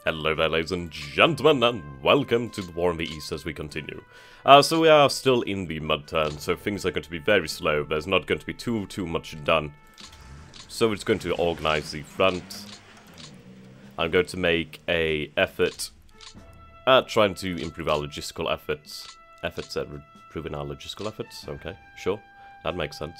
Hello there, ladies and gentlemen, and welcome to the War in the East as we continue. So we are still in the mud turn, so things are going to be very slow. There's not going to be too much done. So we're just going to organize the front. I'm going to make a effort at trying to improve our logistical efforts. Efforts at improving our logistical efforts? Okay, sure. That makes sense.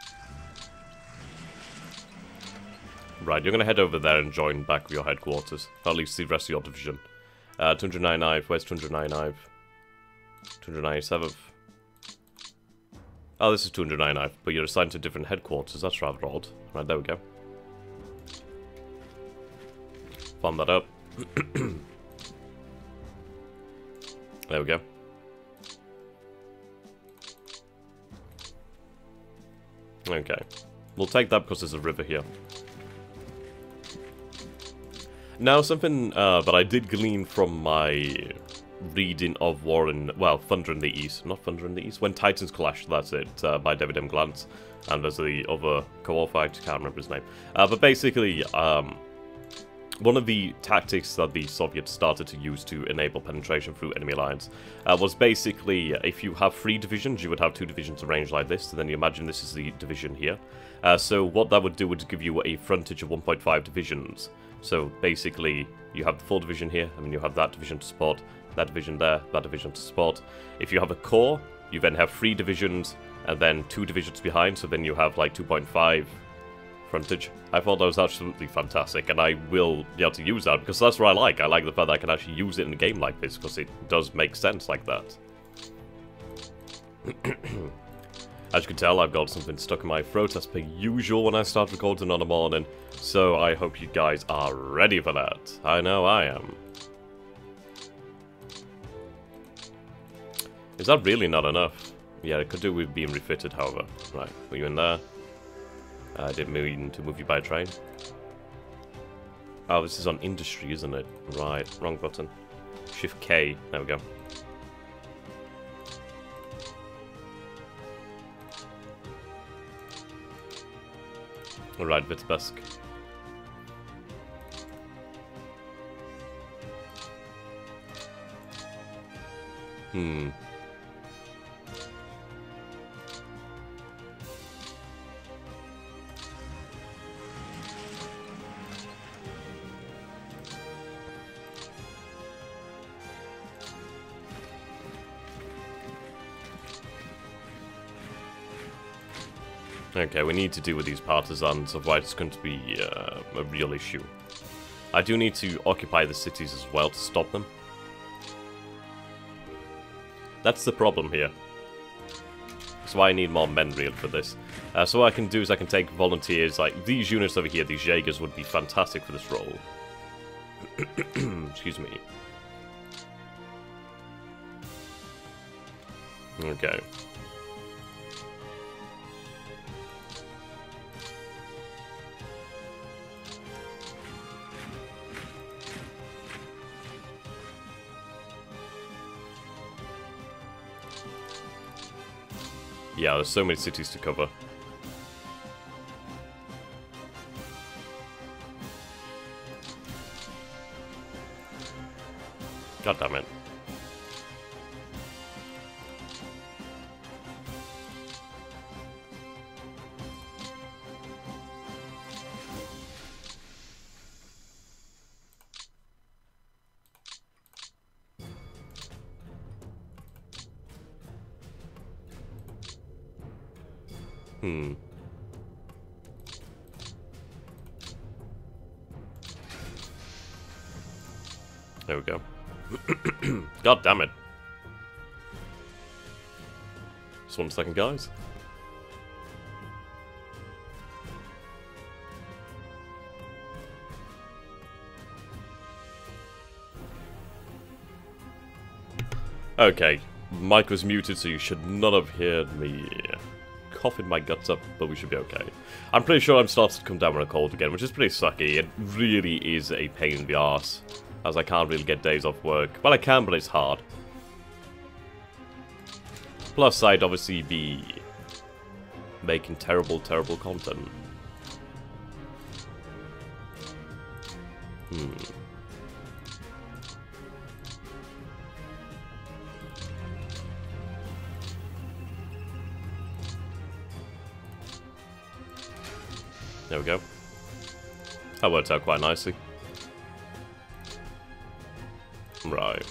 Right, you're going to head over there and join back with your headquarters. Or at least the rest of your division. 299th, where's 299th? 297th. Oh, this is 299th, but you're assigned to different headquarters. That's rather odd. Right, there we go. Farm that up. There we go. Okay. We'll take that because there's a river here. Now, something that I did glean from my reading of Thunder in the East. Not Thunder in the East. When Titans Clash, that's it, by David M. Glantz. And there's the other co-author, I can't remember his name. But basically, one of the tactics that the Soviets started to use to enable penetration through enemy lines was basically, if you have 3 divisions, you would have 2 divisions arranged like this, and then you imagine this is the division here. So what that would do would give you a frontage of 1.5 divisions. So basically, you have the full division here, and then you have that division to support, that division there, that division to support. If you have a core, you then have 3 divisions, and then 2 divisions behind, so then you have like 2.5 frontage. I thought that was absolutely fantastic, and I will be able to use that, because that's what I like. I like the fact that I can actually use it in a game like this, because it does make sense like that. As you can tell, I've got something stuck in my throat as per usual when I start recording on a morning, so I hope you guys are ready for that. I know I am. Is that really not enough? Yeah, it could do with being refitted, however. Right, put you in there. I didn't mean to move you by train. Oh, this is on industry, isn't it? Right, wrong button. Shift K, there we go. Alright, Vitebsk. Okay, we need to deal with these partisans, otherwise it's going to be a real issue. I do need to occupy the cities as well to stop them. That's the problem here. That's why I need more men really for this. So what I can do is I can take volunteers, like these units over here, these Jaegers would be fantastic for this role. Excuse me. Okay. Yeah, there's so many cities to cover. God damn it. There we go. God damn it. Just 1 second, guys. Okay, mic was muted, so you should not have heard me coughing my guts up, but we should be okay. I'm pretty sure I'm starting to come down with a cold again, which is pretty sucky. It really is a pain in the arse, as I can't really get days off work. Well, I can, but it's hard. Plus, I'd obviously be making terrible, terrible content. There we go. That worked out quite nicely. Right.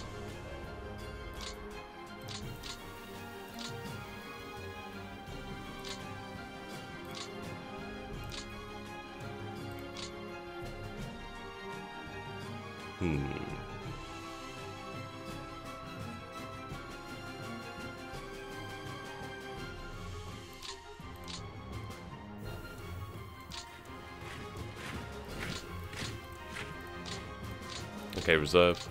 Okay, reserve.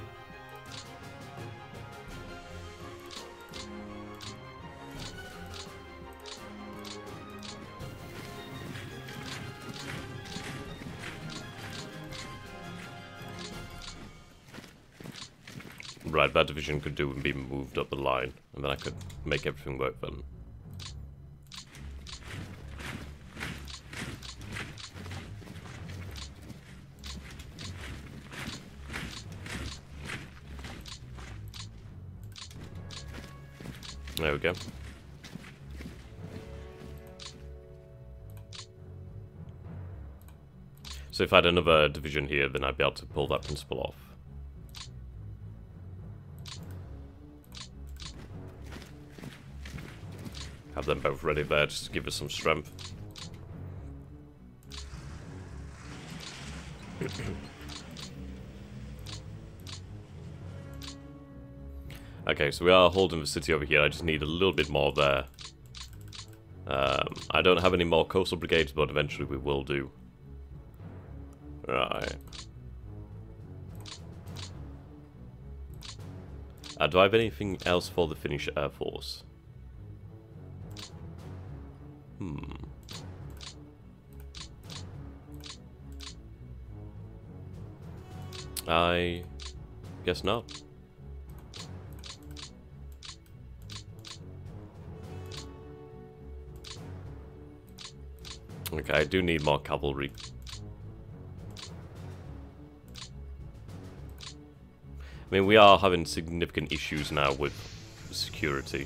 Right, that division could do and be moved up the line, and then I could make everything work then. There we go. So if I had another division here, then I'd be able to pull that principle off. Have them both ready there just to give us some strength. Okay, so we are holding the city over here. I just need a little bit more there. I don't have any more coastal brigades, but eventually we will do. Right. Do I have anything else for the Finnish Air Force? I guess not. Okay, I do need more cavalry. I mean, we are having significant issues now with security.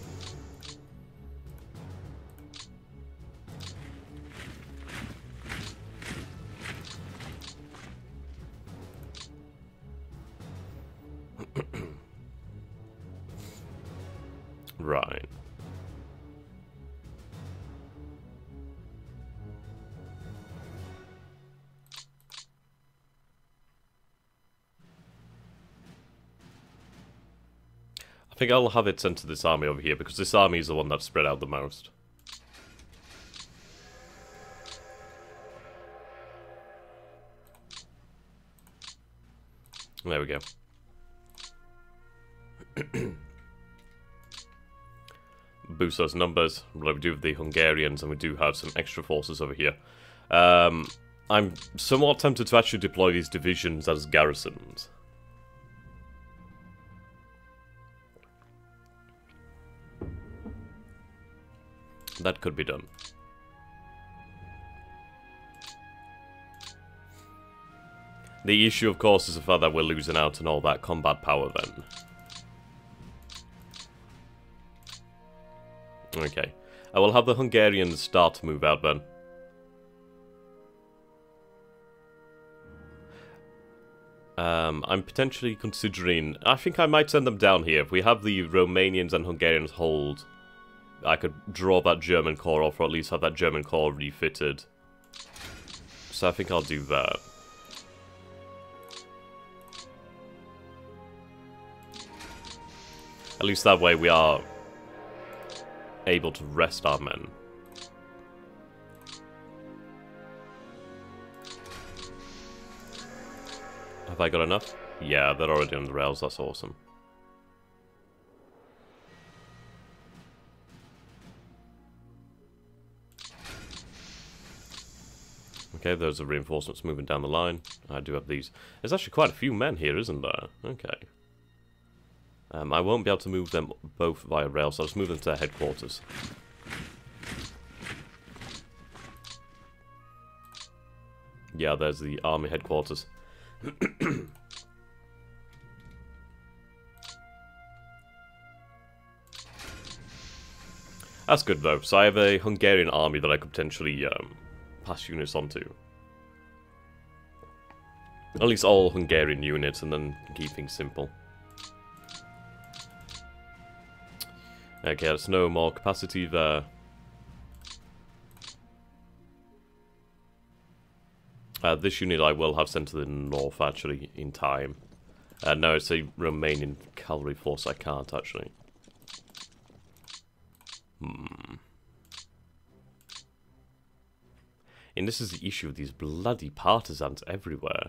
Right. I think I'll have it sent to this army over here, because this army is the one that's spread out the most. There we go. Boost those numbers. Like we do with the Hungarians, and we do have some extra forces over here. I'm somewhat tempted to actually deploy these divisions as garrisons. That could be done. The issue, of course, is the fact that we're losing out on all that combat power then. Okay. I will have the Hungarians start to move out then. I'm potentially considering... I think I might send them down here. If we have the Romanians and Hungarians hold, I could draw that German corps off, or at least have that German corps refitted. So I think I'll do that. At least that way we are able to rest our men. Have I got enough? Yeah, they're already on the rails, that's awesome. Okay, those are reinforcements moving down the line. I do have these. There's actually quite a few men here, isn't there? Okay. I won't be able to move them both via rail, so I'll just move them to their headquarters. Yeah, there's the army headquarters. That's good though. So I have a Hungarian army that I could potentially pass units onto. At least all Hungarian units, and then keep things simple. Okay, there's no more capacity there. This unit I will have sent to the north, actually, in time. No, it's a Romanian cavalry force, I can't, actually. And this is the issue of these bloody partisans everywhere.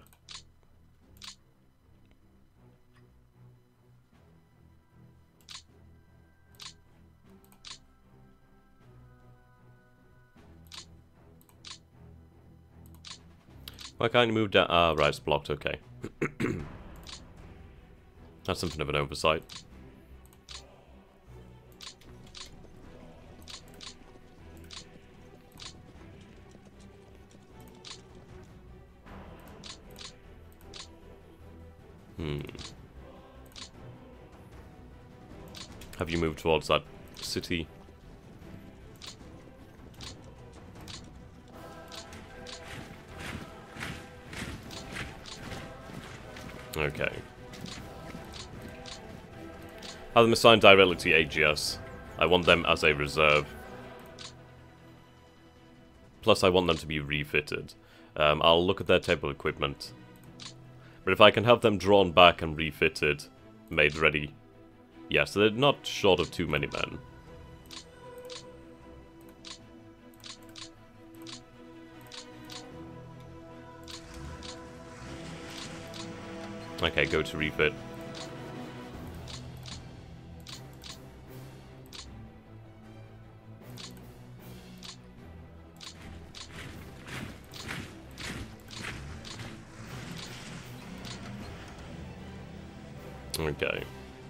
Why can't you move down? Ah, right, it's blocked, okay. That's something of an oversight. Have you moved towards that city? Okay. Have them assigned directly to AGS. I want them as a reserve. Plus, I want them to be refitted. I'll look at their table equipment. But if I can have them drawn back and refitted, made ready. Yeah, so they're not short of too many men. Okay, go to refit. Okay.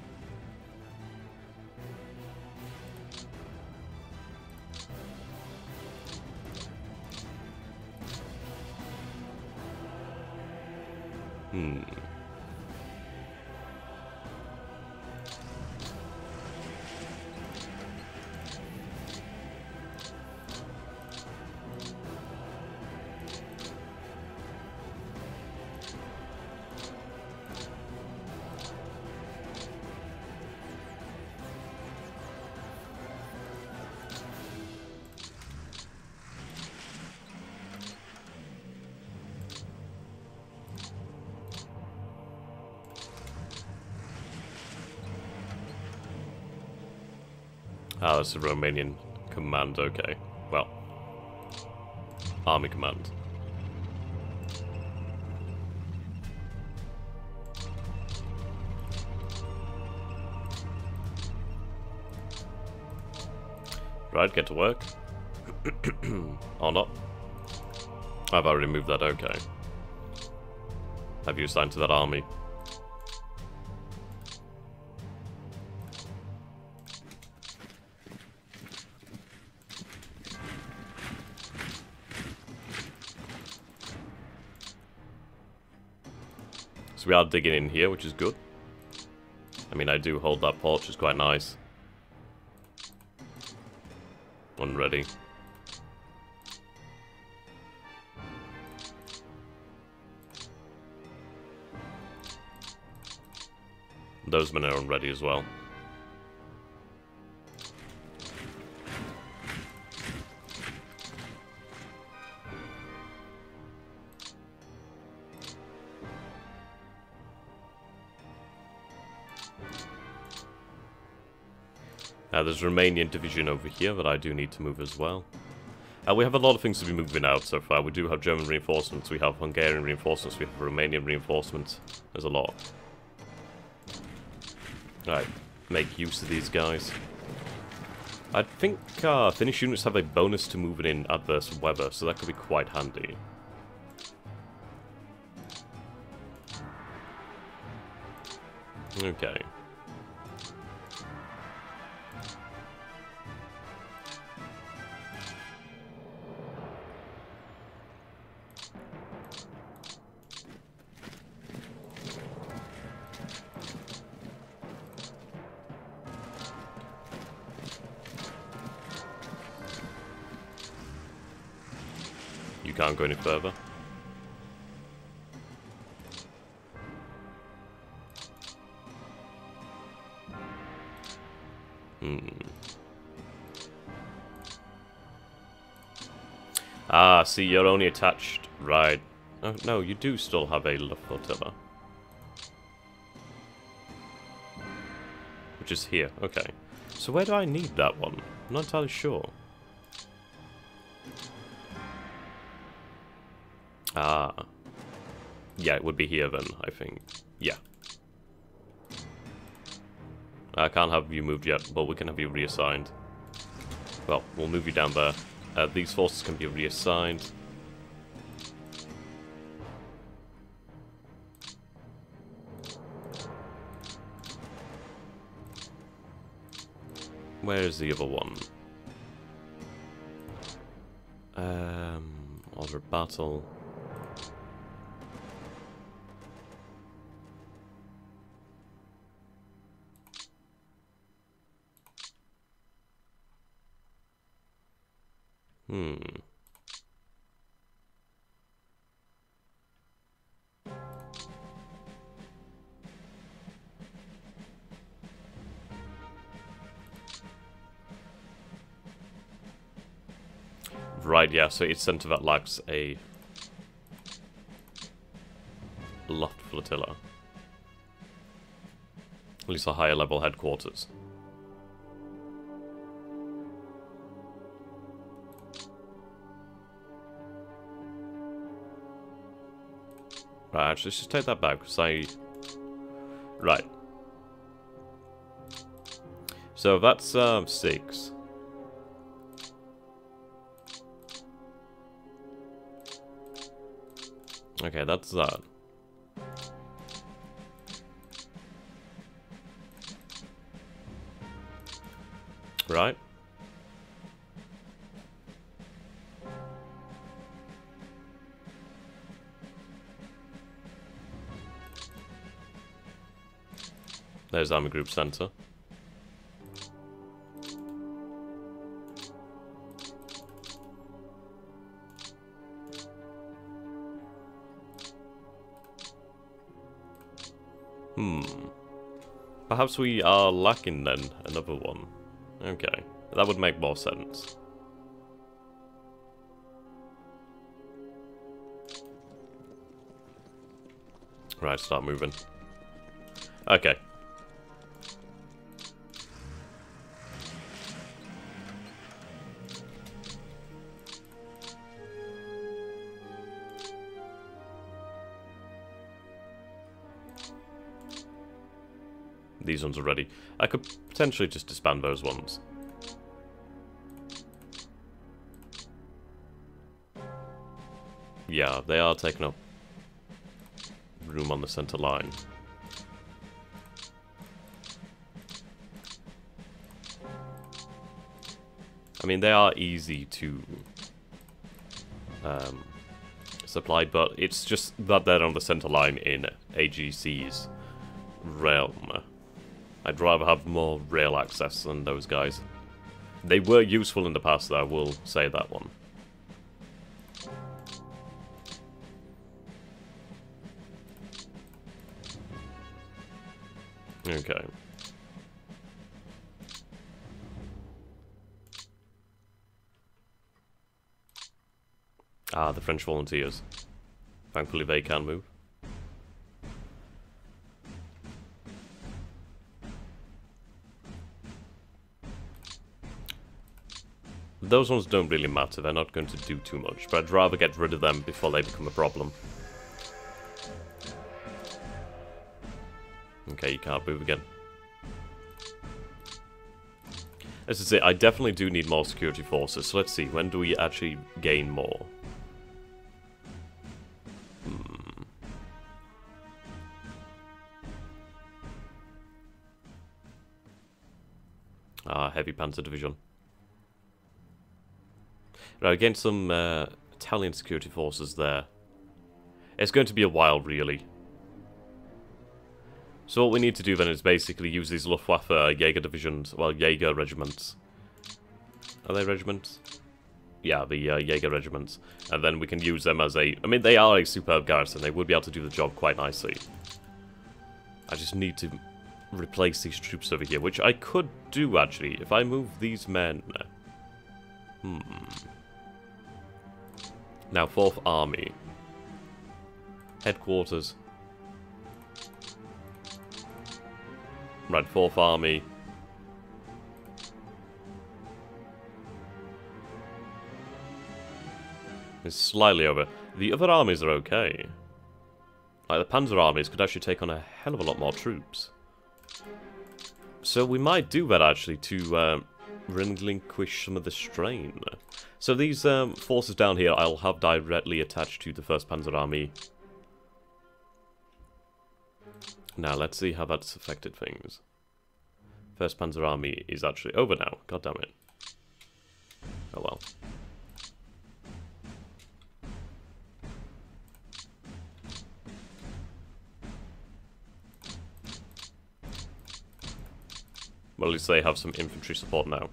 Ah, that's a Romanian command, okay. Well, army command. Right, get to work. Or not. I've already moved that, okay. Have you assigned to that army? So we are digging in here, which is good. I mean, I do hold that port, which is quite nice. Unready. Those men are unready as well. There's a Romanian division over here that I do need to move as well. We have a lot of things to be moving out so far. We do have German reinforcements, we have Hungarian reinforcements, we have Romanian reinforcements. There's a lot. Alright, make use of these guys. I think Finnish units have a bonus to moving in adverse weather, so that could be quite handy. Okay. You can't go any further. Ah, see, you're only attached... Right. Oh, no, you do still have a Luft Flotilla. Which is here, okay. So where do I need that one? I'm not entirely sure. Ah. Yeah, it would be here then, I think. Yeah. I can't have you moved yet, but we can have you reassigned. Well, we'll move you down there. These forces can be reassigned. Where is the other one? Order of battle. Right, yeah, so each center that lacks a Luft Flotilla. At least a higher level headquarters. Right, actually, let's just take that back, because I... Right. So that's 6. Okay, that's that. Right. There's Army Group Center. Perhaps we are lacking then another one. Okay, that would make more sense. Right, start moving. Okay. These ones are ready. I could potentially just disband those ones. Yeah, they are taking up room on the center line. I mean, they are easy to supply, but it's just that they're on the center line in AGC's realm. I'd rather have more rail access than those guys. They were useful in the past, though, I will say that one. Okay. Ah, the French volunteers. Thankfully they can move. Those ones don't really matter, they're not going to do too much, but I'd rather get rid of them before they become a problem. Okay, you can't move again. This is it, I definitely do need more security forces, so let's see, when do we actually gain more? Ah, Heavy Panzer Division. Right, against some Italian security forces there. It's going to be a while, really. So what we need to do then is basically use these Luftwaffe Jaeger divisions, well, Jaeger regiments. Are they regiments? Yeah, the Jaeger regiments. And then we can use them as a... I mean, they are a superb garrison. They would be able to do the job quite nicely. I just need to replace these troops over here, which I could do, actually, if I move these men. Now, 4th Army. Headquarters. Right, 4th Army. It's slightly over. The other armies are okay. Like, the Panzer armies could actually take on a hell of a lot more troops. So we might do that, actually, to relinquish some of the strain. So these forces down here I'll have directly attached to the 1st Panzer Army. Now, let's see how that's affected things. 1st Panzer Army is actually over now. God damn it. Oh well. Well, at least they have some infantry support now.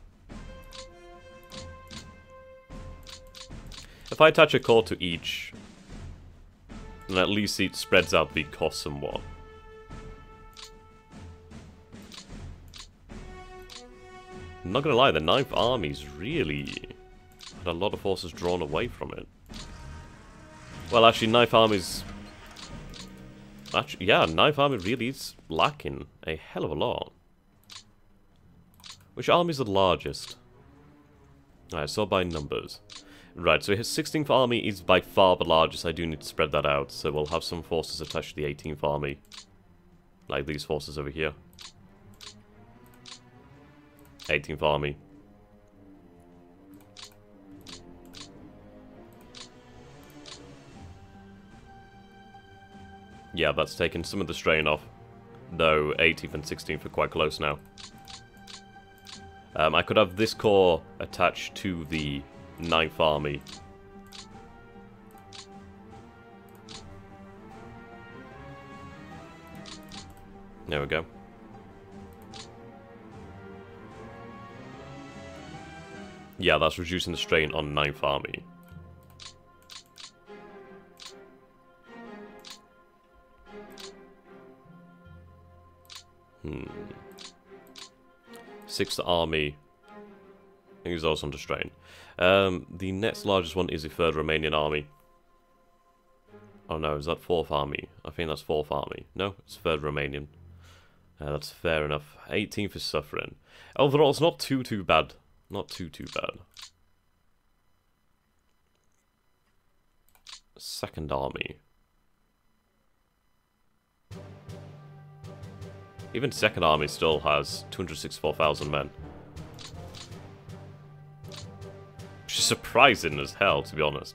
If I attach a corps to each, then at least it spreads out the cost somewhat. I'm not gonna lie, the 9th Army's really had a lot of forces drawn away from it. Well, actually, 9th Army's... Actually, yeah, 9th Army really is lacking a hell of a lot. Which army is the largest? Alright, so by numbers. Right, so his 16th Army is by far the largest. I do need to spread that out, so we'll have some forces attached to the 18th Army. Like these forces over here. 18th Army. Yeah, that's taken some of the strain off. Though 18th and 16th are quite close now. I could have this corps attached to the 9th Army. There we go. Yeah, that's reducing the strain on 9th Army. Hmm. 6th Army. I think it's also under strain. The next largest one is the 3rd Romanian Army. Oh no, is that 4th Army? I think that's 4th Army. No, it's 3rd Romanian. That's fair enough. 18th is suffering. Overall, it's not too bad. Not too bad. 2nd Army. Even 2nd Army still has 264,000 men. Which is surprising as hell, to be honest.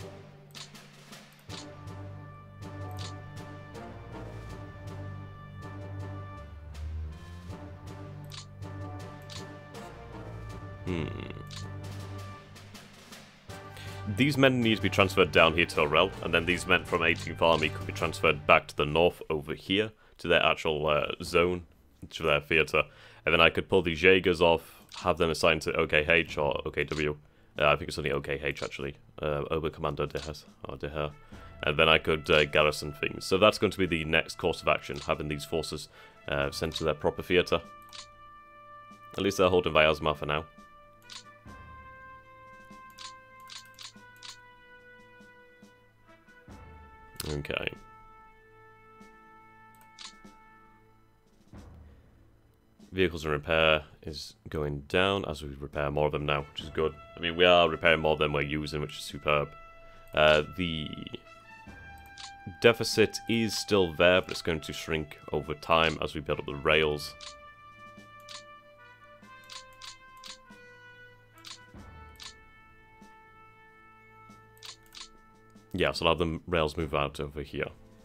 These men need to be transferred down here to Orel, and then these men from 18th Army could be transferred back to the north over here, to their actual zone, to their theatre. And then I could pull these Jaegers off, have them assigned to OKH or OKW. I think it's only OKH actually. Oberkommando de Heer. And then I could garrison things. So that's going to be the next course of action, having these forces sent to their proper theatre. At least they're holding Vyazma for now. Okay. Vehicles in repair is going down as we repair more of them now, which is good. I mean, we are repairing more than we're using, which is superb. The deficit is still there, but it's going to shrink over time as we build up the rails. Yeah, so I'll have the rails move out over here.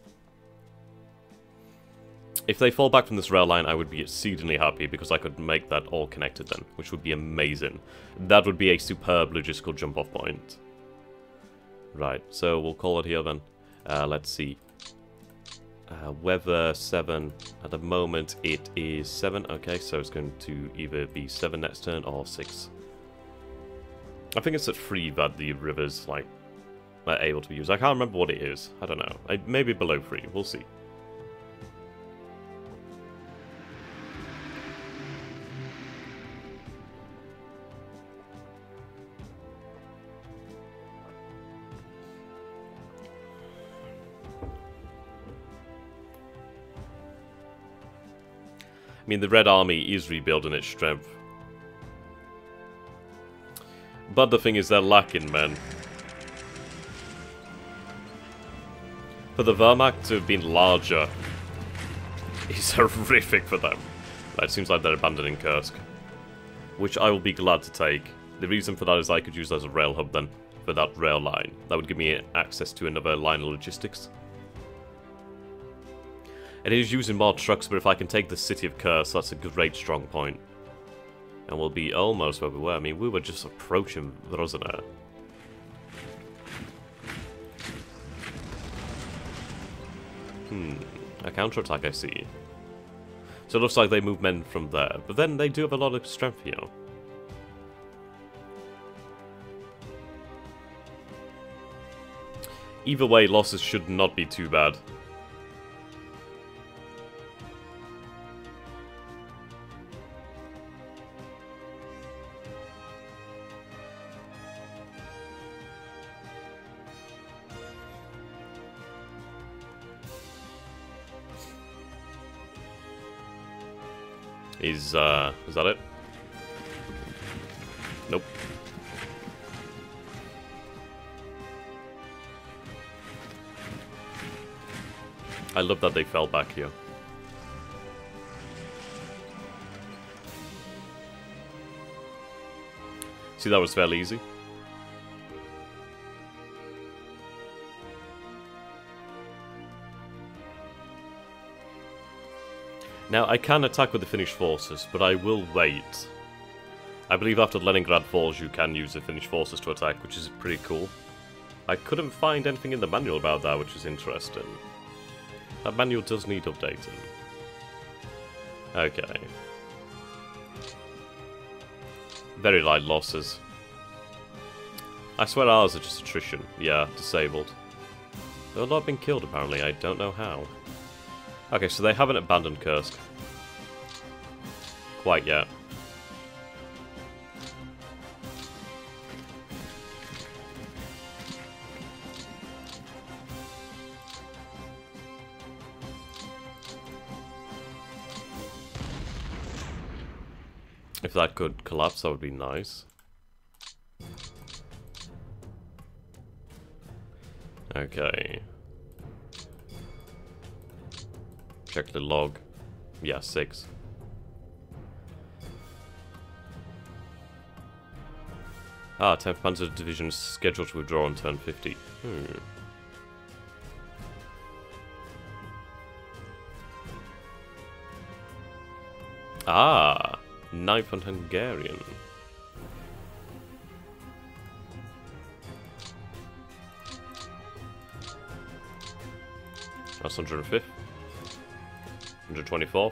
If they fall back from this rail line, I would be exceedingly happy because I could make that all connected then, which would be amazing. That would be a superb logistical jump-off point. Right, so we'll call it here then. Let's see. Weather 7. At the moment, it is 7. Okay, so it's going to either be 7 next turn or 6. I think it's at 3 that the river's, like, are able to be used. I can't remember what it is. I don't know. Maybe below 3. We'll see. I mean, the Red Army is rebuilding its strength. But the thing is, they're lacking men. For the Wehrmacht to have been larger is horrific for them. It seems like they're abandoning Kursk, which I will be glad to take. The reason for that is I could use that as a rail hub then, for that rail line. That would give me access to another line of logistics. It is using more trucks, but if I can take the city of Kursk, that's a great strong point. And we'll be almost where we were. I mean, we were just approaching Vrozhener. A counterattack, I see. So it looks like they move men from there. But then they do have a lot of strength here. Either way, losses should not be too bad. Is that it? Nope. I love that they fell back here. See, that was fairly easy. Now, I can attack with the Finnish forces, but I will wait. I believe after Leningrad falls, you can use the Finnish forces to attack, which is pretty cool. I couldn't find anything in the manual about that, which is interesting. That manual does need updating. Okay. Very light losses. I swear ours are just attrition. Yeah, disabled. They've a lot been killed, apparently. I don't know how. Okay, so they haven't abandoned Kursk. Quite yet. If that could collapse, that would be nice. Okay. Check the log. Yeah, 6. Ah, 10th Panzer Division is scheduled to withdraw on turn 50. Ah, 9th and Hungarian. That's 105th. 124th.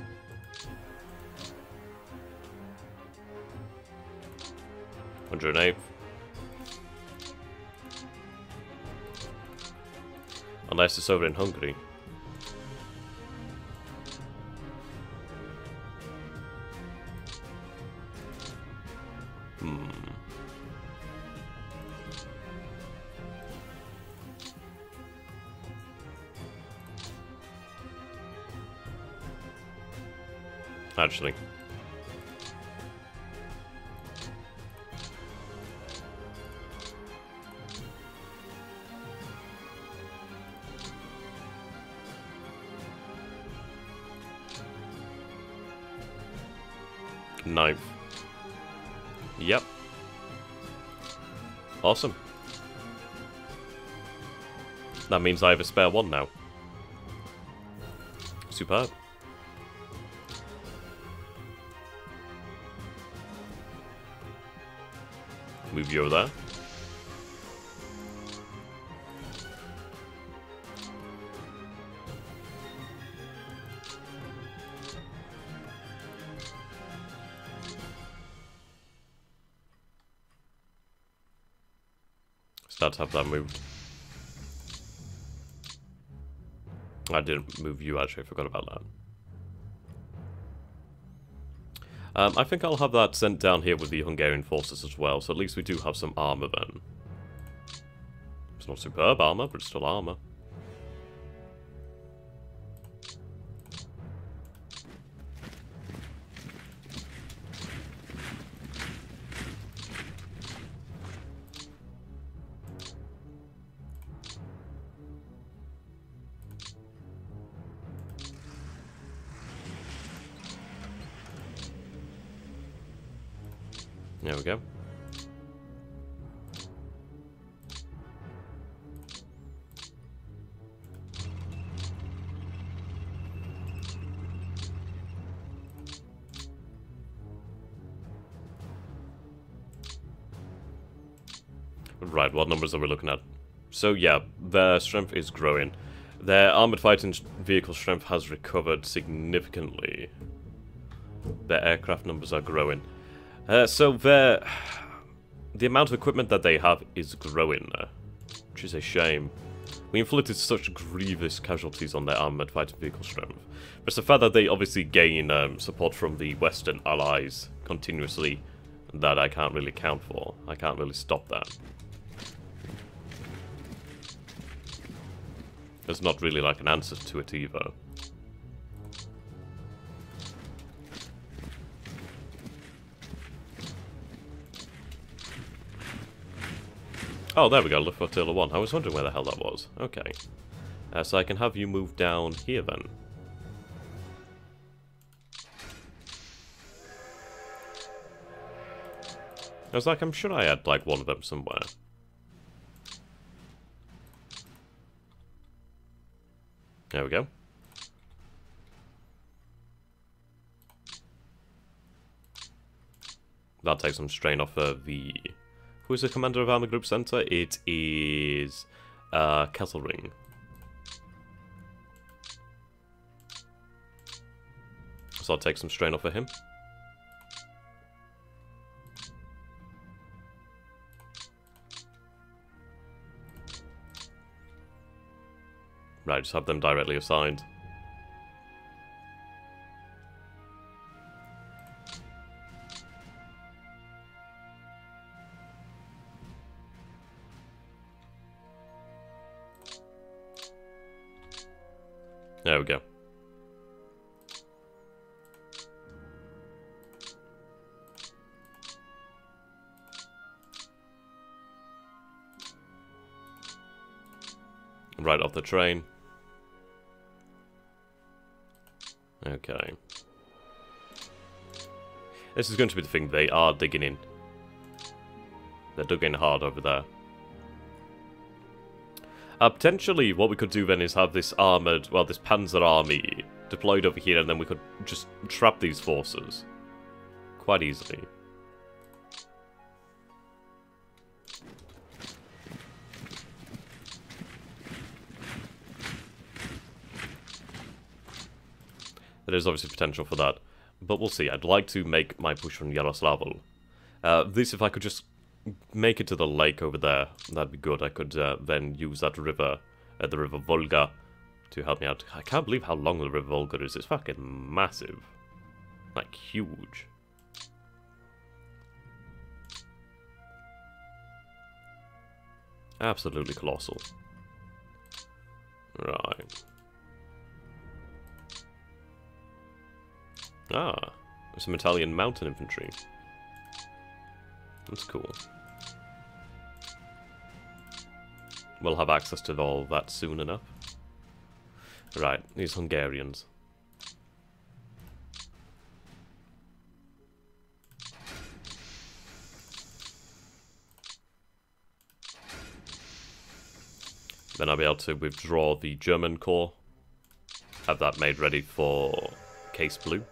108th. Unless it's over in Hungary. Actually. Ninth. Yep. Awesome. That means I have a spare one now. Superb. Move you over there. Start to have that moved. I didn't move you, actually. I forgot about that. I think I'll have that sent down here with the Hungarian forces as well, so at least we do have some armor then. It's not superb armor, but it's still armor. There we go. Right, what numbers are we looking at? So yeah, their strength is growing. Their armoured fighting vehicle strength has recovered significantly. Their aircraft numbers are growing. So the amount of equipment that they have is growing, which is a shame. We inflicted such grievous casualties on their armoured fighting vehicle strength. But it's the fact that they obviously gain support from the Western allies continuously that I can't really count for. I can't really stop that. There's not really like an answer to it either. Oh, there we go, Luftwaffe 1. I was wondering where the hell that was. Okay. So I can have you move down here then. I was like, I'm sure I had like one of them somewhere. There we go. That takes some strain off the... Who is the commander of Army Group Center? It is... Kesselring. So I'll take some strain off of him. Right, just have them directly assigned. There we go. Right off the train. Okay. This is going to be the thing, they are digging in. They're digging hard over there. Potentially, what we could do then is have this armoured, well, this Panzer army deployed over here, and then we could just trap these forces. Quite easily. There is obviously potential for that, but we'll see. I'd like to make my push from Yaroslavl. This, if I could just make it to the lake over there, that'd be good. I could then use that river, the River Volga, to help me out. I can't believe how long the River Volga is. It's fucking massive. Like, huge. Absolutely colossal. Right. Ah, there's some Italian mountain infantry. That's cool. We'll have access to all that soon enough. Right, these Hungarians. Then I'll be able to withdraw the German corps. Have that made ready for Case Blue.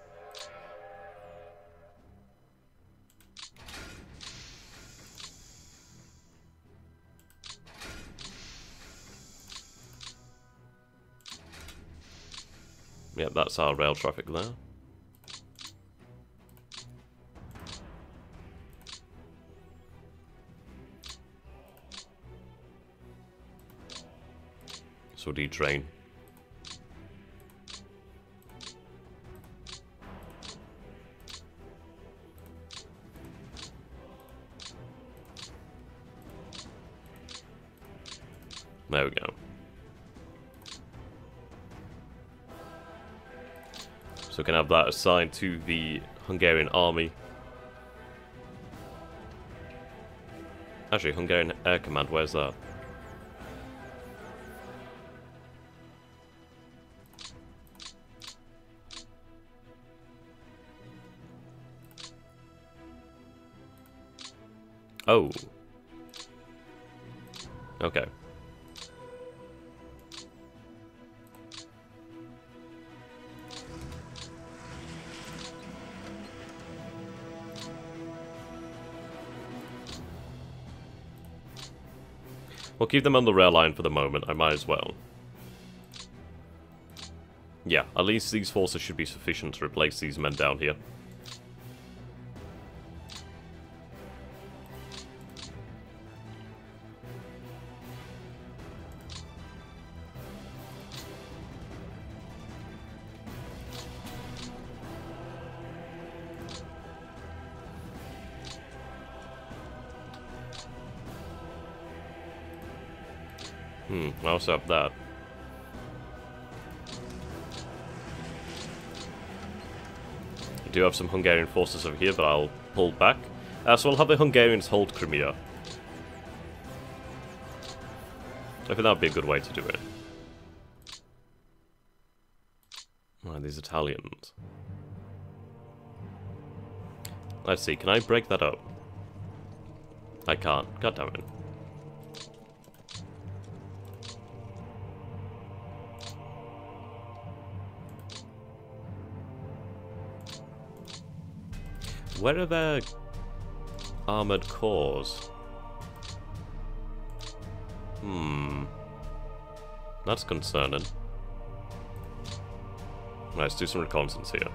Yep, that's our rail traffic there. So detrain. There we go. So we can have that assigned to the Hungarian army. Actually, Hungarian Air Command, where's that? Oh. Okay. We'll keep them on the rail line for the moment, I might as well. Yeah, at least these forces should be sufficient to replace these men down here. I also have that. I do have some Hungarian forces over here, but I'll pull back. So I'll have the Hungarians hold Crimea. I think that would be a good way to do it. Right, these Italians. Let's see, can I break that up? I can't. God damn it. Where are their armored cores? That's concerning. Let's do some reconnaissance here.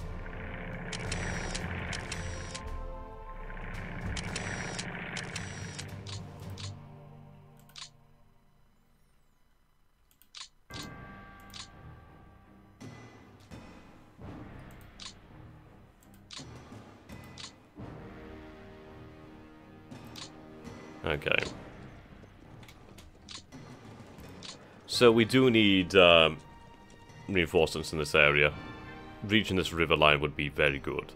Okay. So we do need reinforcements in this area. Reaching this river line would be very good.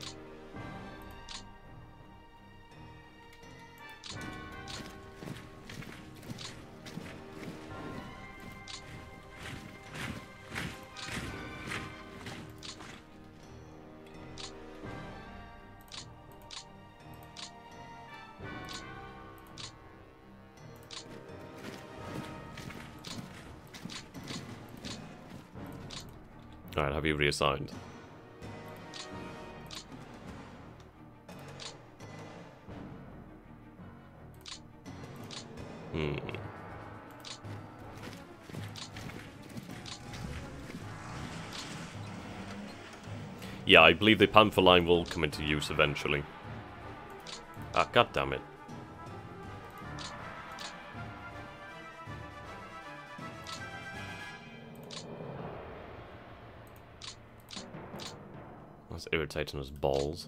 Alright, have you reassigned? Yeah, I believe the Panther line will come into use eventually. Ah, god damn it. That's irritating as balls.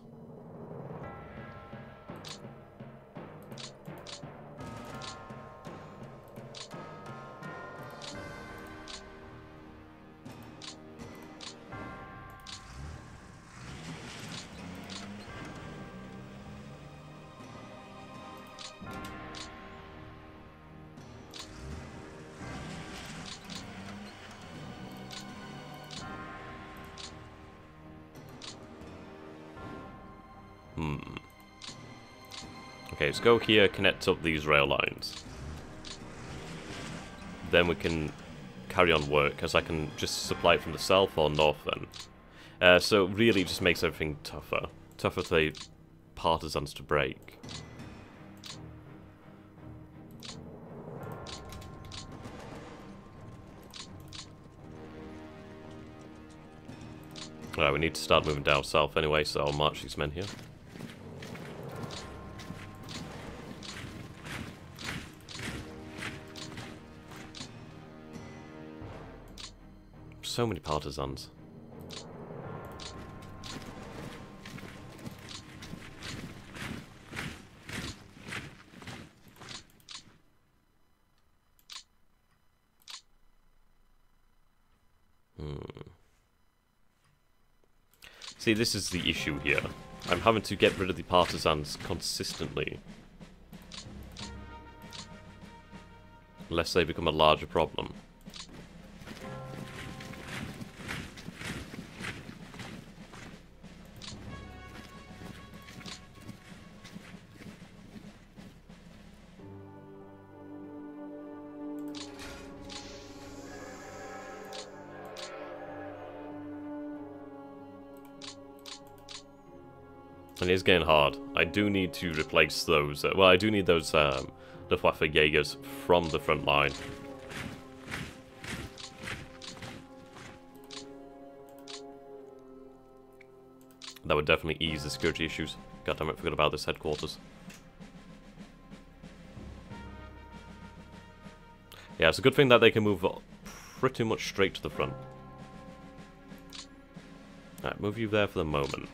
Okay, let's go here, connect up these rail lines. Then we can carry on work, as I can just supply it from the south or north then. So really just makes everything tougher. Tougher for the partisans to break. Alright, we need to start moving down south anyway, so I'll march these men here. So many partisans. See, this is the issue here. I'm having to get rid of the partisans consistently. Unless they become a larger problem. And it's getting hard. I do need to replace those. Well, I do need those Luftwaffe Jaegers from the front line. That would definitely ease the security issues. God damn it, forgot about this headquarters. Yeah, it's a good thing that they can move pretty much straight to the front. Alright, move you there for the moment.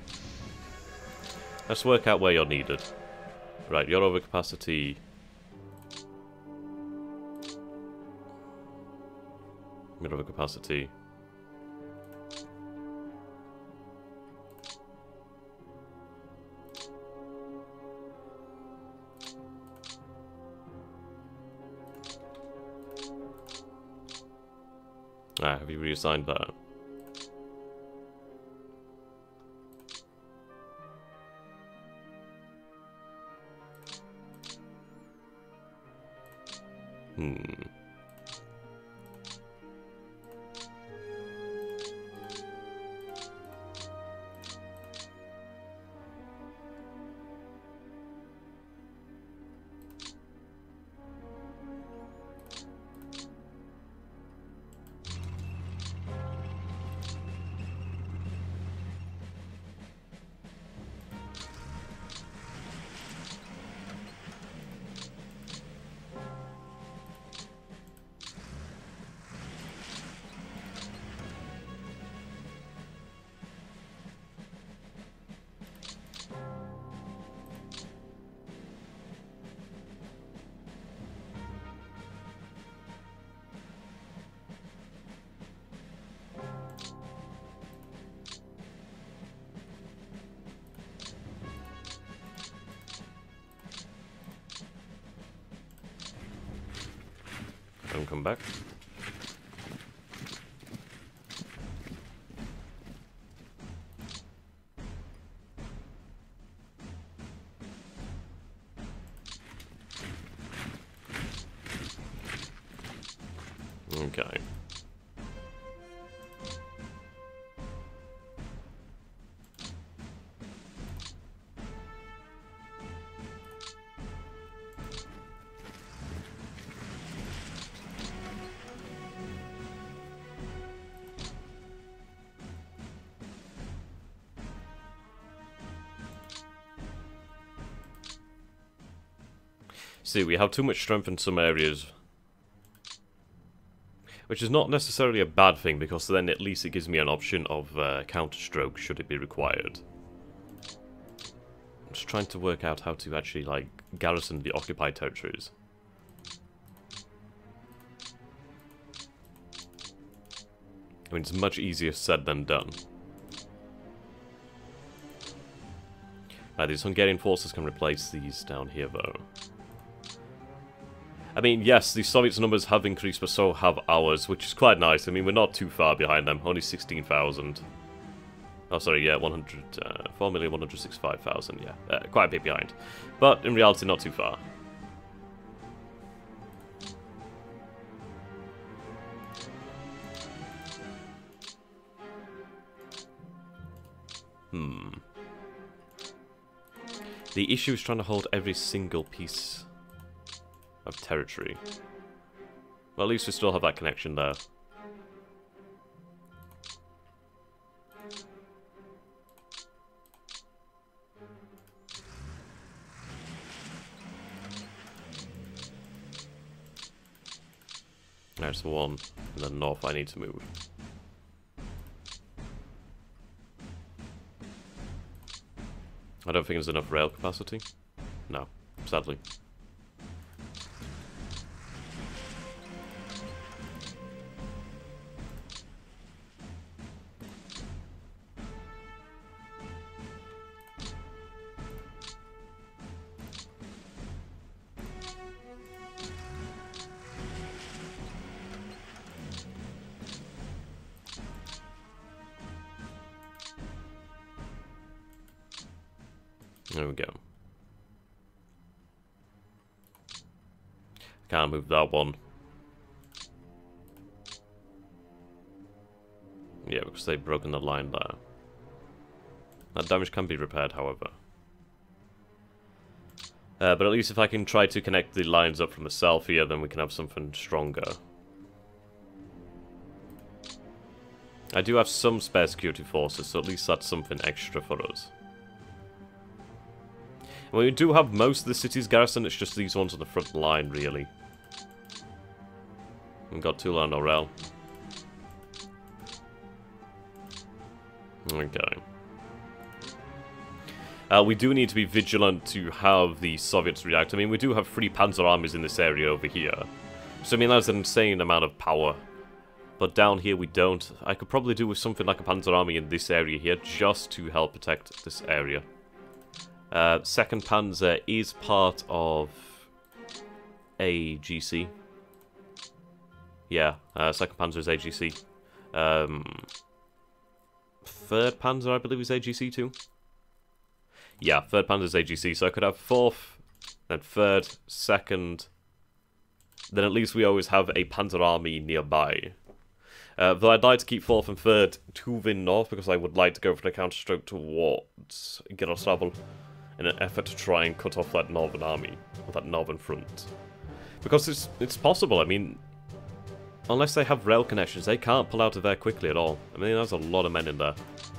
Let's work out where you're needed. Right, you're over capacity. You're over capacity. Ah, have you reassigned that? Don't come back. Okay. See, we have too much strength in some areas, which is not necessarily a bad thing, because then at least it gives me an option of counterstroke should it be required. I'm just trying to work out how to actually, like, garrison the occupied territories. I mean, it's much easier said than done. Right, these Hungarian forces can replace these down here, though. I mean, yes, the Soviets' numbers have increased, but so have ours, which is quite nice. I mean, we're not too far behind them. Only 16,000. Oh, sorry, yeah, 4,165,000, yeah. Quite a bit behind. But, in reality, not too far. The issue is trying to hold every single piece of territory. Well, at least we still have that connection there. There's one in the north I need to move. I don't think there's enough rail capacity. No, sadly. There we go. Can't move that one. Yeah, because they've broken the line there. That damage can be repaired, however. But at least if I can try to connect the lines up from the south here, then we can have something stronger. I do have some spare security forces, so at least that's something extra for us. And we do have most of the city's garrison, it's just these ones on the front line, really. We've got Tula and Orel. Okay. We do need to be vigilant to have the Soviets react. I mean, we do have 3 Panzer armies in this area over here. So, I mean, that's an insane amount of power. But down here we don't. I could probably do with something like a Panzer army in this area here, just to help protect this area. 2nd Panzer is part of AGC. Yeah, 2nd Panzer is AGC. 3rd Panzer, I believe, is AGC too. Yeah, 3rd Panzer is AGC, so I could have 4th, then 3rd, 2nd. Then at least we always have a Panzer army nearby. Though I'd like to keep 4th and 3rd to the north, because I would like to go for the counterstroke towards Geroslavl in an effort to try and cut off that northern army, or that northern front. Because it's possible, I mean, unless they have rail connections, they can't pull out of there quickly at all. I mean, there's a lot of men in there.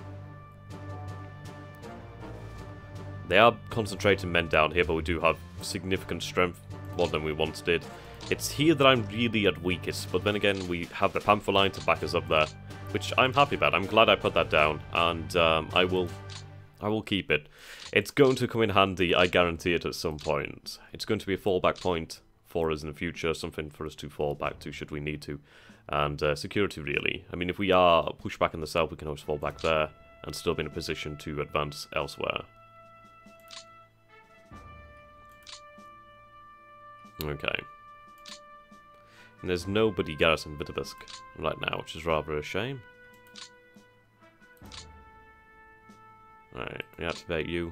They are concentrating men down here, but we do have significant strength, more than we once did. It's here that I'm really at weakest, but then again, we have the Panther line to back us up there, which I'm happy about. I'm glad I put that down, and I will keep it. It's going to come in handy, I guarantee it, at some point. It's going to be a fallback point for us in the future, something for us to fall back to should we need to. And security, really. I mean, if we are pushed back in the south, we can always fall back there and still be in a position to advance elsewhere. Okay. And there's nobody garrison Vitebsk right now, which is rather a shame. Alright, reactivate you.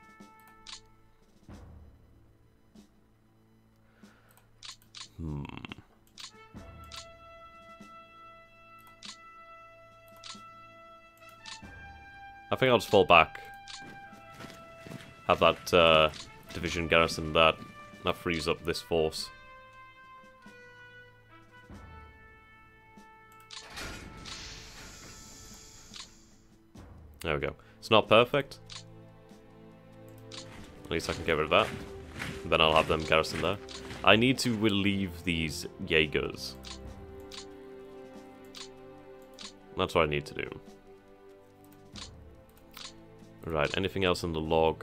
I think I'll just fall back. Have that division garrison that frees up this force. There we go. It's not perfect. At least I can get rid of that. Then I'll have them garrison there. I need to relieve these Jaegers. That's what I need to do. Right, anything else in the log?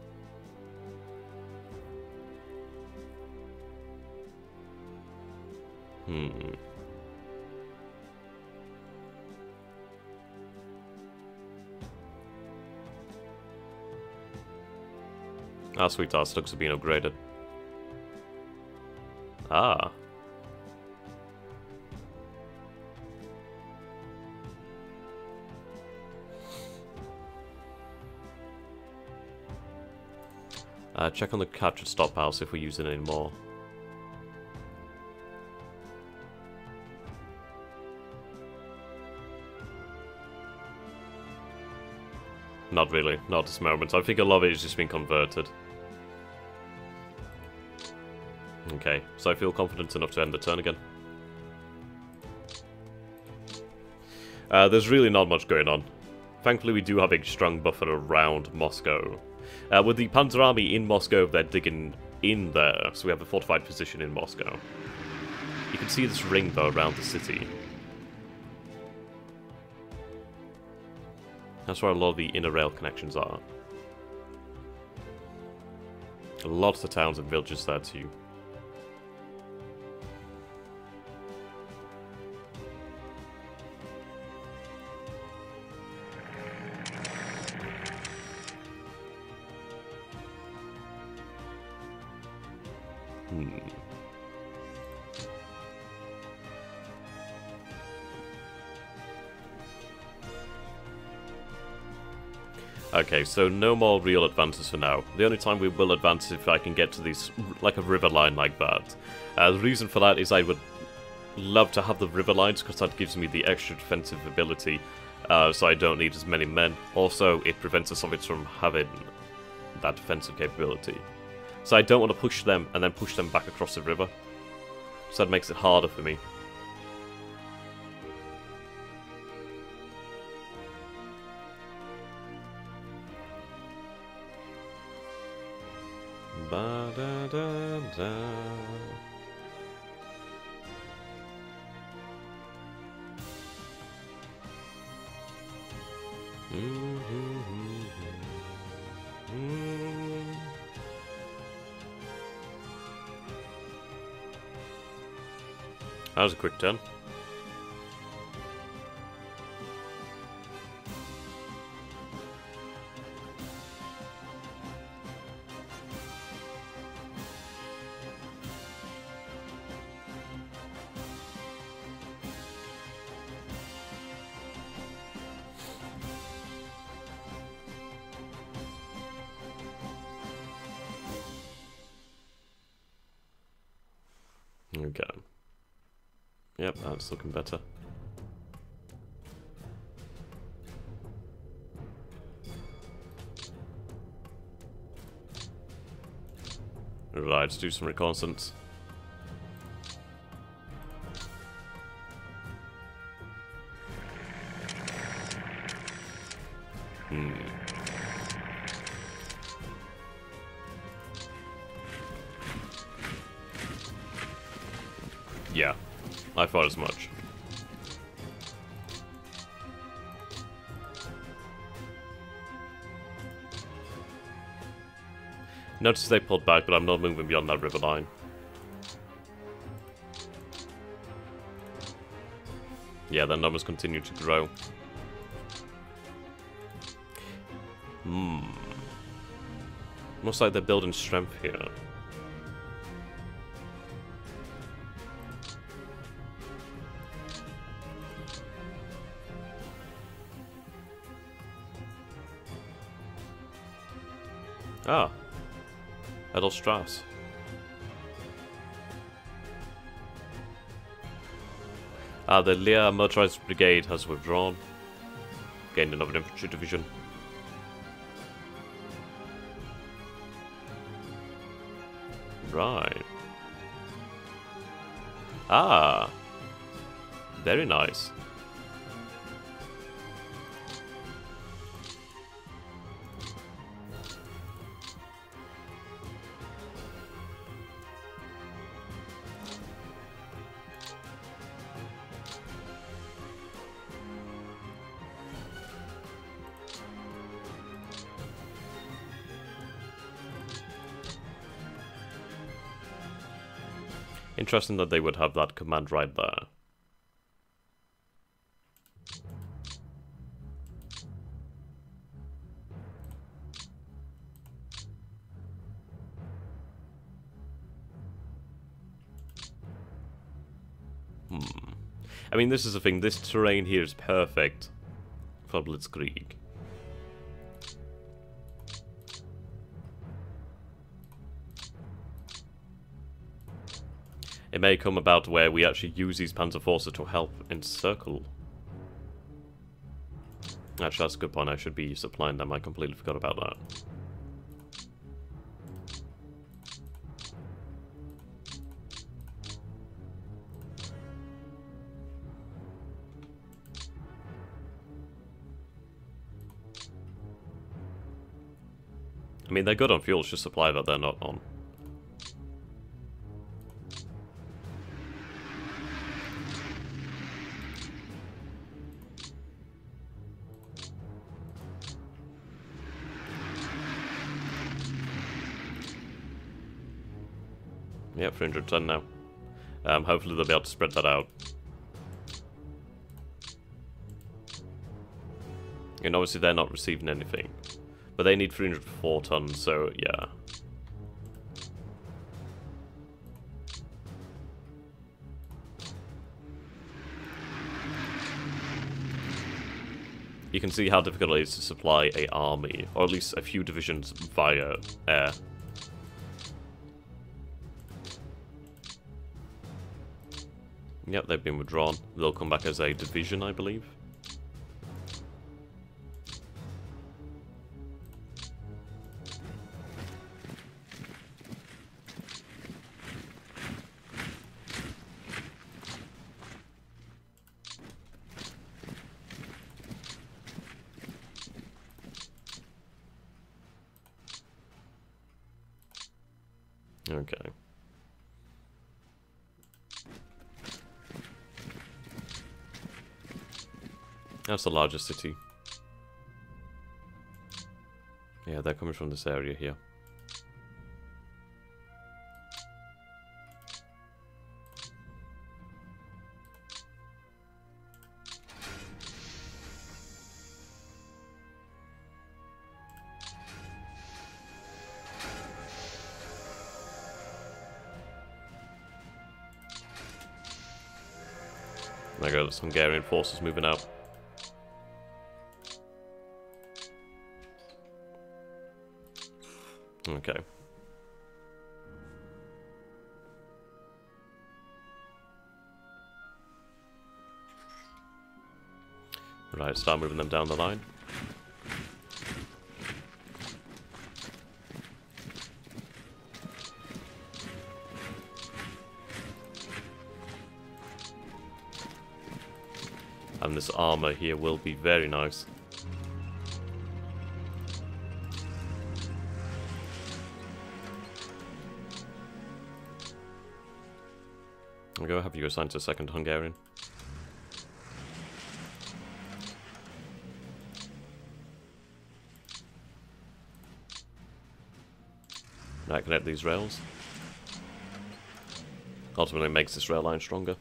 Ah, sweet, our stocks have been upgraded. Ah. Check on the captured stockpile, see if we're using any more. Not really, not at this moment. I think a lot of it has just been converted. Okay, so I feel confident enough to end the turn again. There's really not much going on. Thankfully we do have a strong buffer around Moscow. With the Panzer Army in Moscow, they're digging in there, so we have a fortified position in Moscow. You can see this ring, though, around the city. That's where a lot of the inner rail connections are. Lots of towns and villages there, too. Okay, so no more real advances for now. The only time we will advance is if I can get to these, like a river line like that. The reason for that is I would love to have the river lines, because that gives me the extra defensive ability so I don't need as many men. Also, it prevents the Soviets from having that defensive capability. So I don't want to push them and then push them back across the river. So that makes it harder for me. Ba-da-da-da. That was a quick turn. Okay. Yep, that's looking better. Right, let's do some reconnaissance. Yeah, I thought as much. Notice they pulled back, but I'm not moving beyond that river line. Yeah, their numbers continue to grow. Looks like they're building strength here. Ah, Adolf Strauss. The Lear Motorized Brigade has withdrawn. Gained another infantry division. Right. Ah, very nice. Interesting that they would have that command right there. I mean, this is the thing. This terrain here is perfect for Blitzkrieg. It may come about where we actually use these Panzerforces to help encircle. Actually, that's a good point. I should be supplying them. I completely forgot about that. I mean, they're good on fuel, it's just supply that they're not on. Yep, 310 now. Hopefully they'll be able to spread that out. And obviously they're not receiving anything. But they need 304 tons, so yeah. You can see how difficult it is to supply an army, or at least a few divisions via air. Yep, they've been withdrawn. They'll come back as a division, I believe. Okay. That's the largest city. Yeah, they're coming from this area here. There go, some Hungarian forces moving out. Okay. Right, start moving them down the line. And this armor here will be very nice. I'll go have you assigned to 2nd Hungarian. Now connect these rails. Ultimately makes this rail line stronger.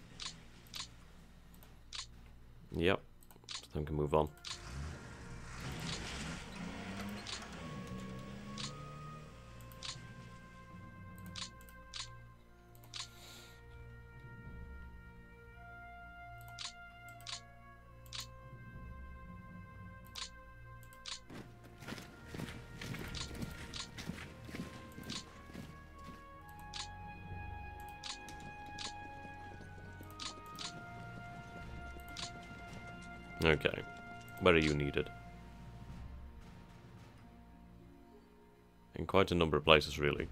Yep, so then we can move on. Okay, where are you needed? In quite a number of places, really.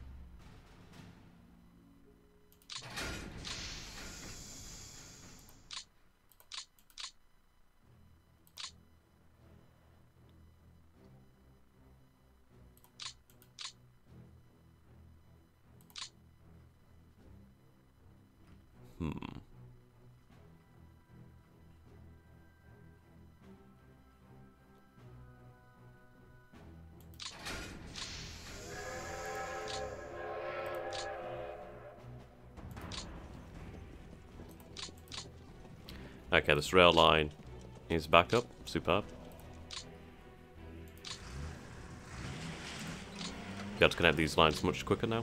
Okay, this rail line is back up. Superb. Be able to connect these lines much quicker now.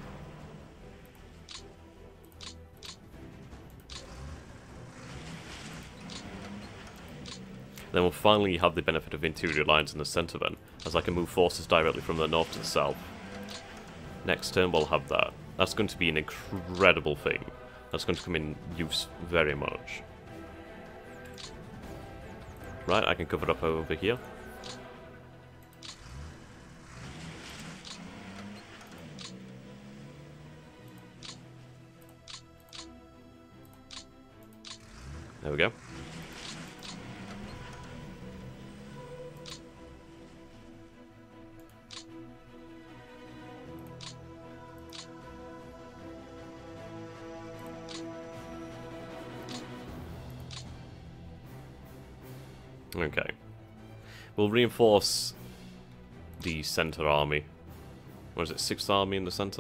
Then we'll finally have the benefit of interior lines in the centre then, as I can move forces directly from the north to the south. Next turn we'll have that. That's going to be an incredible thing. That's going to come in use very much. Right, I can cover up over here. There we go. Okay. We'll reinforce the center army. What is it, 6th army in the center?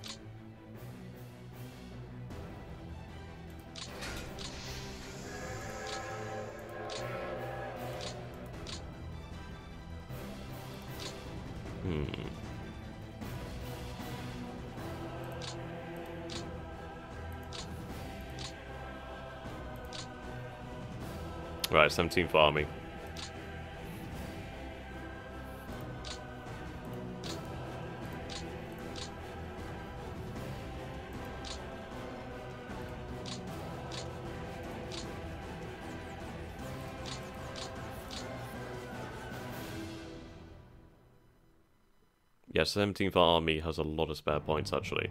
Right, 17th army. Yeah, 17th Army has a lot of spare points, actually.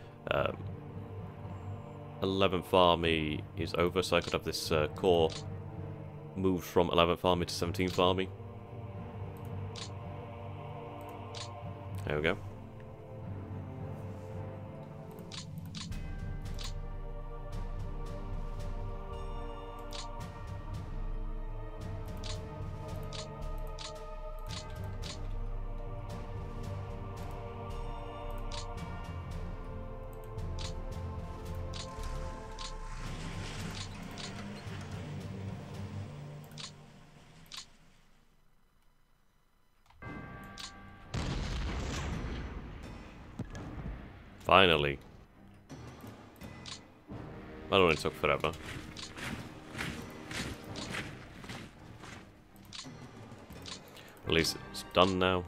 11th Army is over, so I could have this corps moved from 11th Army to 17th Army. There we go. Finally. That only took forever. At least it's done now.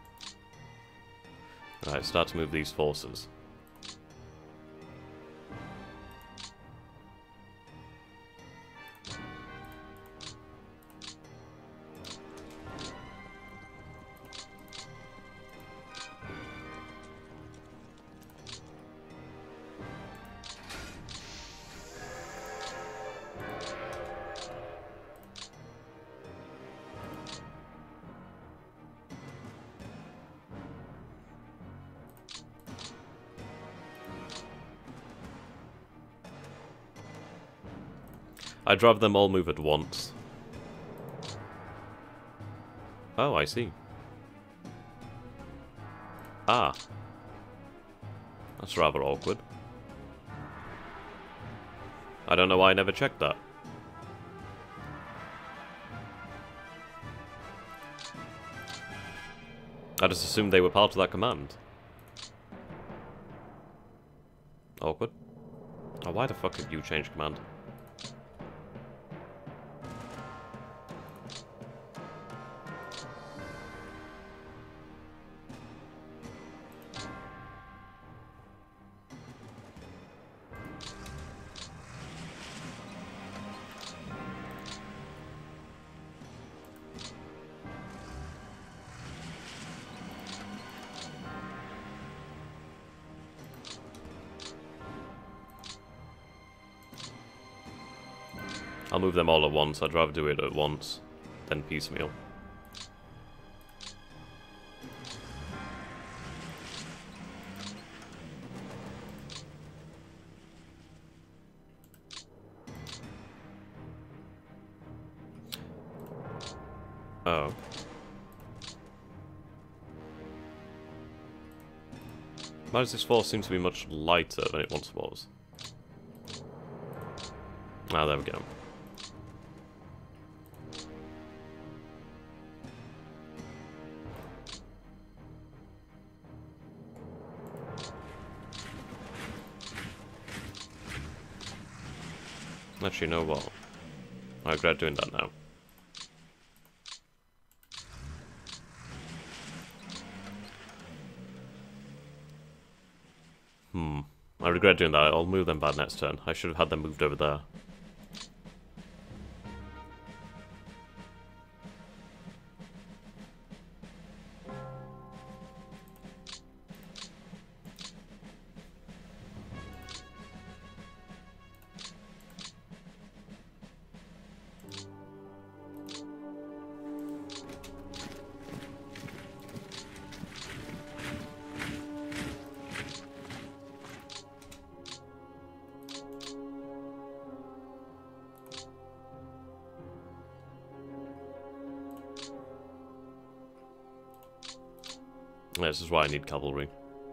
Alright, start to move these forces. I'd rather them all move at once. Oh, I see. Ah. That's rather awkward. I don't know why I never checked that. I just assumed they were part of that command. Awkward. Oh, why the fuck did you change command? I'll move them all at once. I'd rather do it at once than piecemeal. Oh. Why does this force seem to be much lighter than it once was? Ah, there we go. Actually, you know what? I regret doing that now. I regret doing that. I'll move them back next turn. I should have had them moved over there. Yeah, this is why I need cavalry.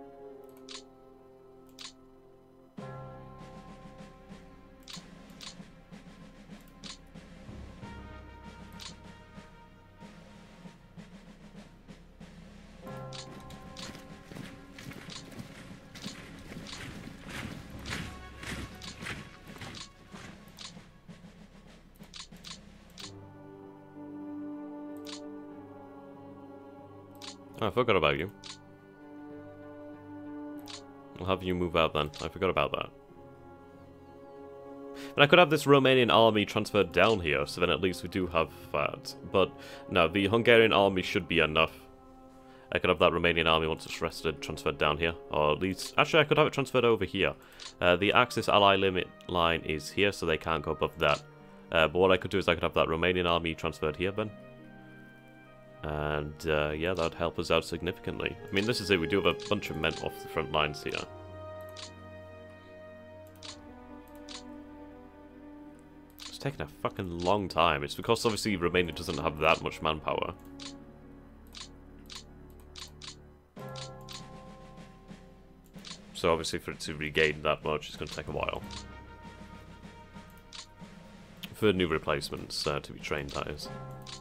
Oh, I forgot about you. I'll have you move out then. I forgot about that. And I could have this Romanian army transferred down here, so then at least we do have that. But no, the Hungarian army should be enough. I could have that Romanian army once it's rested transferred down here. Or at least... Actually, I could have it transferred over here. The Axis ally limit line is here, so they can't go above that. But what I could do is I could have that Romanian army transferred here then. And yeah, that would help us out significantly. I mean, this is it. We do have a bunch of men off the front lines here. It's taking a fucking long time. It's because obviously Romania doesn't have that much manpower. So obviously for it to regain that much, it's going to take a while. For new replacements to be trained, that is.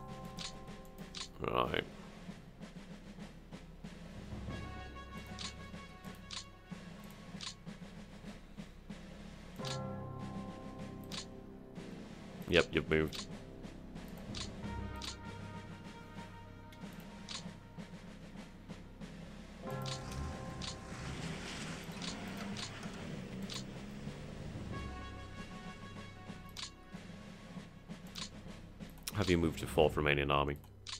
Right. Yep, you've moved. Have you moved to 4th Romanian Army?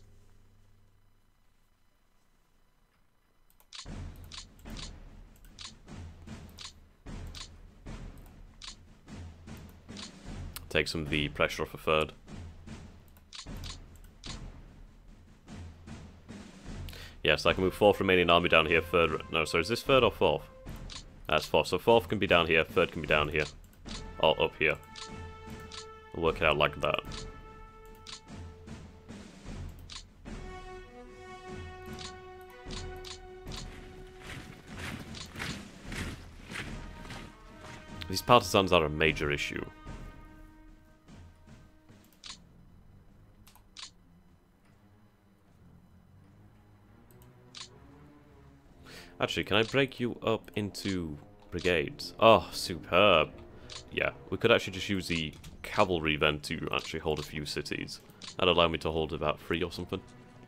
Take some of the pressure off a 3rd. Yes, I can move 4th Romanian Army down here, 3rd... No, sorry, is this 3rd or 4th? That's 4th. So 4th can be down here, 3rd can be down here. Or up here. We'll work it out like that. These partisans are a major issue. Actually, can I break you up into brigades? Oh, superb. Yeah, we could actually just use the cavalry then to actually hold a few cities. That'd allow me to hold about 3 or something.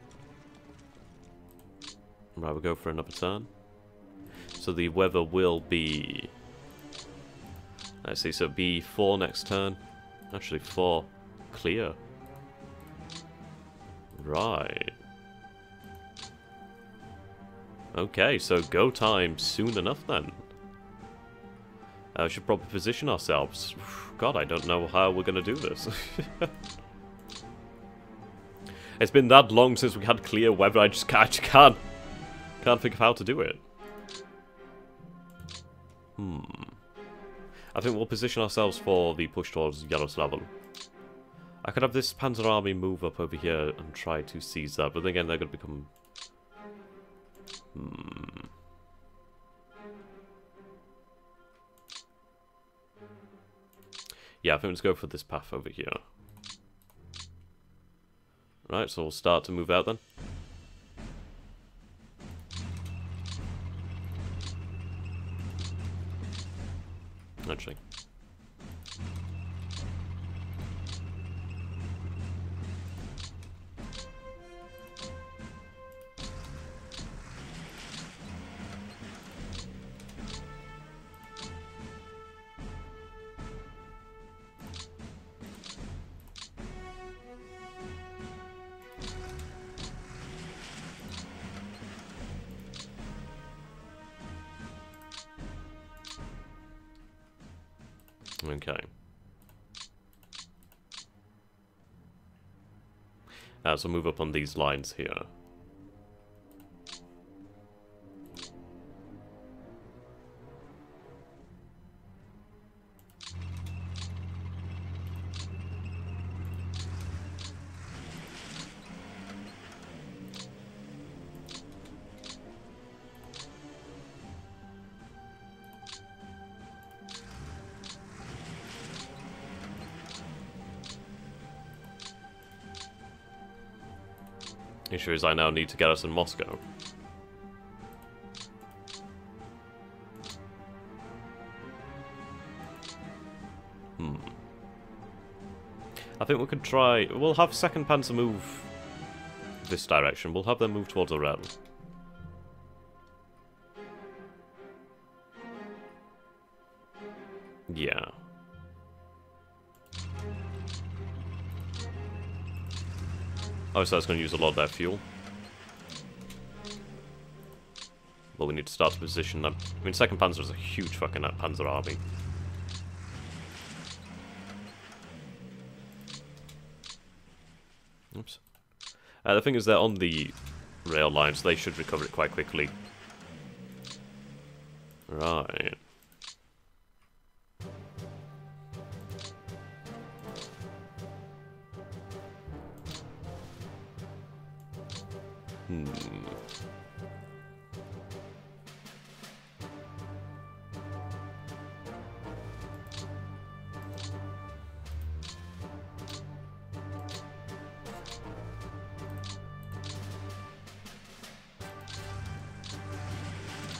Right, we'll go for another turn. So the weather will be... Let's see, so it'll be 4 next turn. Actually, 4 clear. Right. Okay, so go time soon enough then. We should probably position ourselves. God, I don't know how we're going to do this. It's been that long since we had clear weather, I just can't think of how to do it. I think we'll position ourselves for the push towards Yaroslavl. I could have this Panzer army move up over here and try to seize that, but then again they're going to become... Yeah, I think let's go for this path over here. Right, so we'll start to move out then. Actually. Okay. So move up on these lines here. Issue is I now need to get us in Moscow. I think we could try... We'll have 2nd Panzer move this direction. We'll have them move towards Orel. Yeah. Obviously that's going to use a lot of their fuel. But we need to start to position them. I mean, 2nd Panzer is a huge fucking Panzer army. Oops. The thing is they're on the rail line, so they should recover it quite quickly. Right.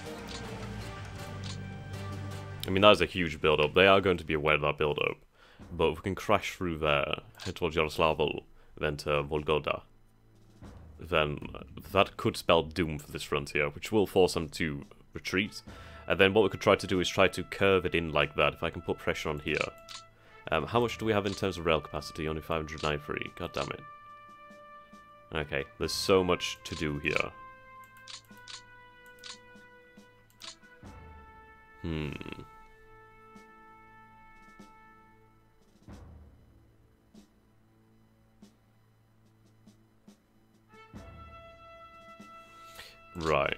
I mean, that is a huge build-up. They are going to be aware of that build-up. But we can crash through there, head towards Yaroslavl, then to Volgoda. Then that could spell doom for this frontier, which will force them to retreat. And then what we could try to do is try to curve it in like that, if I can put pressure on here. How much do we have in terms of rail capacity? Only 593. God damn it. Okay, there's so much to do here. Right.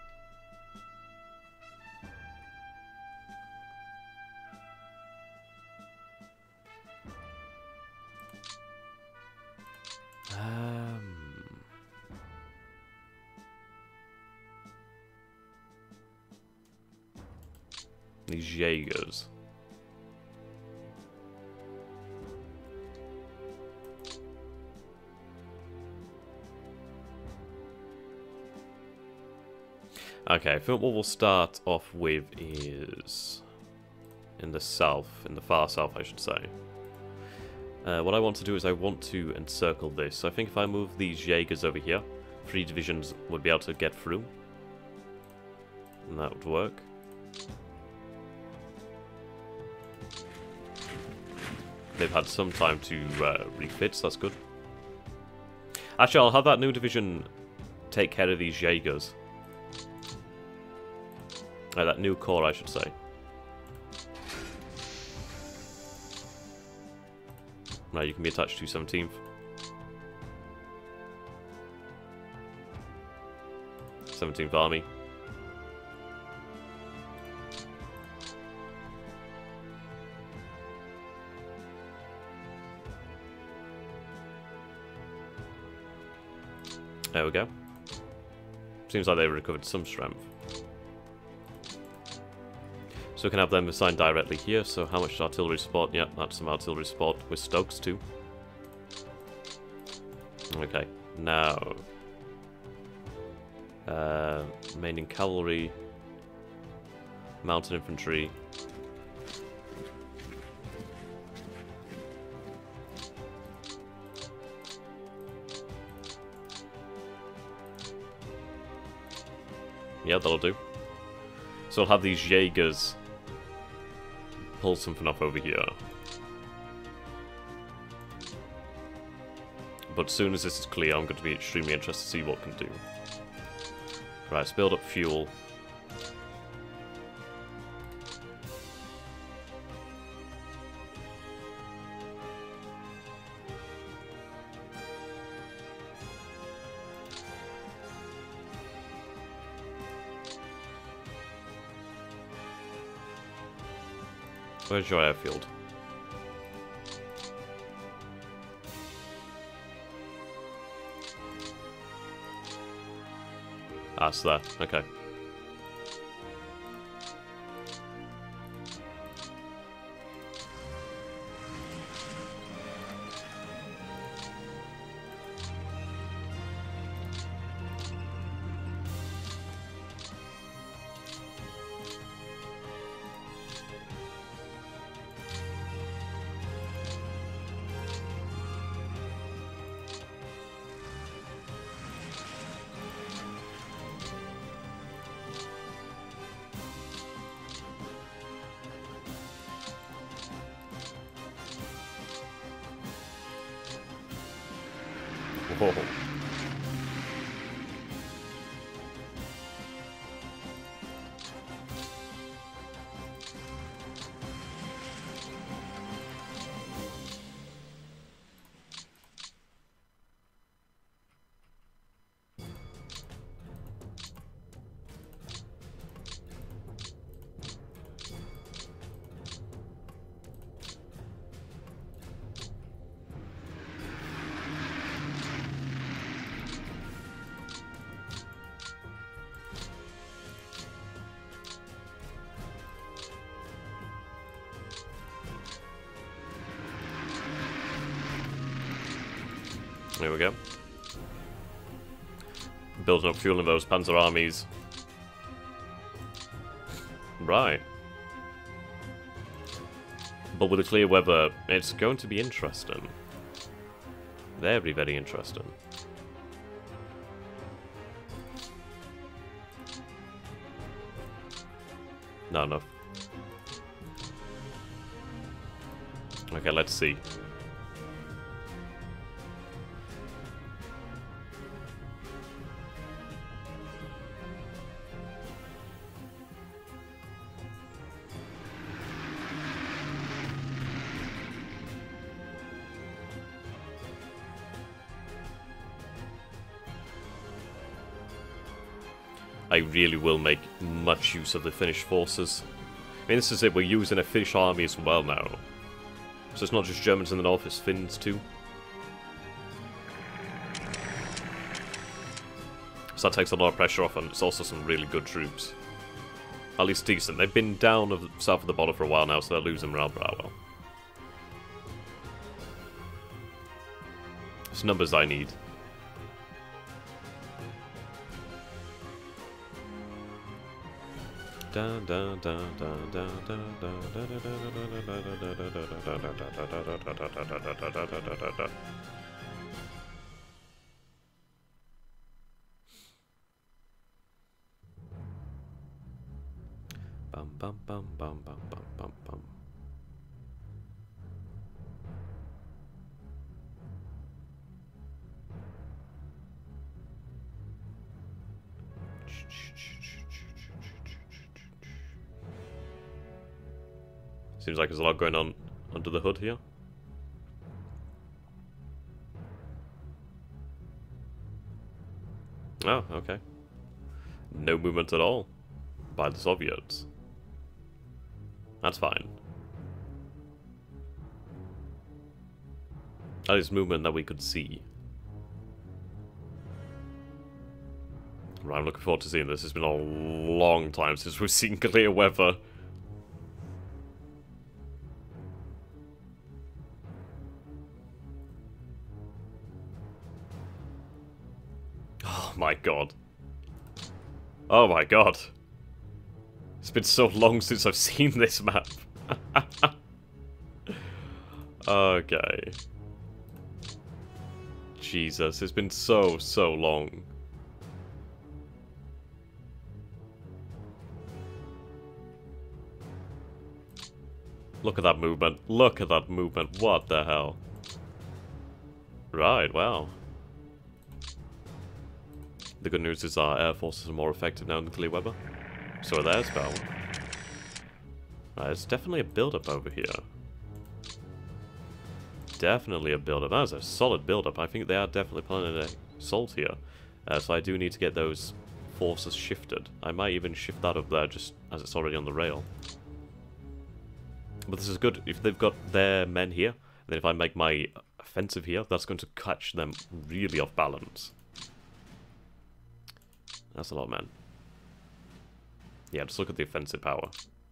These Jaegers. Okay, I think what we'll start off with is in the south, in the far south, I should say. What I want to do is I want to encircle this. So I think if I move these Jaegers over here, 3 divisions would be able to get through. And that would work. They've had some time to refit, so that's good. Actually, I'll have that new division take care of these Jaegers. That new corps, I should say. Now you can be attached to 17th. 17th Army. There we go. Seems like they've recovered some strength. So we can have them assigned directly here. So how much artillery support? Yeah, that's some artillery support with Stokes too. Okay, now remaining cavalry, mountain infantry. Yeah, that'll do. So I'll have these Jaegers pull something up over here. But as soon as this is clear, I'm going to be extremely interested to see what it can do. Right, let's build up fuel. Where's your airfield? Ah, it's there. Okay. Whoa. There we go. Building up fuel in those panzer armies. Right. But with the clear weather, it's going to be interesting. Very, very interesting. Not enough. Okay, let's see. I really will make much use of the Finnish forces. I mean, this is it, we're using a Finnish army as well now. So it's not just Germans in the north, it's Finns too. So that takes a lot of pressure off, and it's also some really good troops. At least decent. They've been down south of the border for a while now, so they're losing morale pretty well. It's numbers I need. Bum bum bum bum bum bum bum bum. Seems like there's a lot going on under the hood here. Oh, okay. No movement at all by the Soviets. That's fine. That is movement that we could see. Right, I'm looking forward to seeing this. It's been a long time since we've seen clear weather. Oh my god. Oh my god. It's been so long since I've seen this map. Okay. Jesus, it's been so long. Look at that movement. Look at that movement. What the hell? Right, wow. The good news is our air forces are more effective now in the clear weather. So are theirs, pal. Right, it's definitely a build-up over here. Definitely a build-up. That is a solid build-up. I think they are definitely planning an assault here. So I do need to get those forces shifted. I might even shift that up there just as it's already on the rail. But this is good. If they've got their men here, then if I make my offensive here, that's going to catch them really off balance. That's a lot, man. Yeah, just look at the offensive power.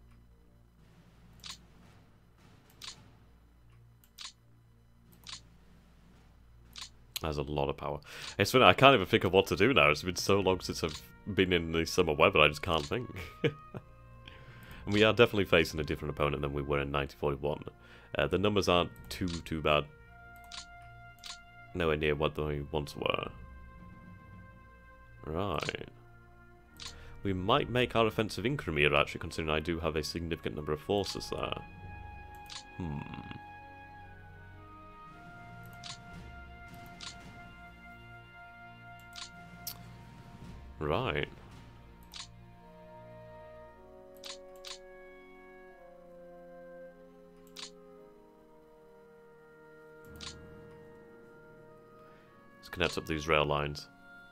That's a lot of power. It's funny, I can't even think of what to do now. It's been so long since I've been in the summer weather, I just can't think. And we are definitely facing a different opponent than we were in 1941. The numbers aren't too bad. Nowhere near what they once were. Right. We might make our offensive in Crimea, actually, considering I do have a significant number of forces there. Right. Let's connect up these rail lines.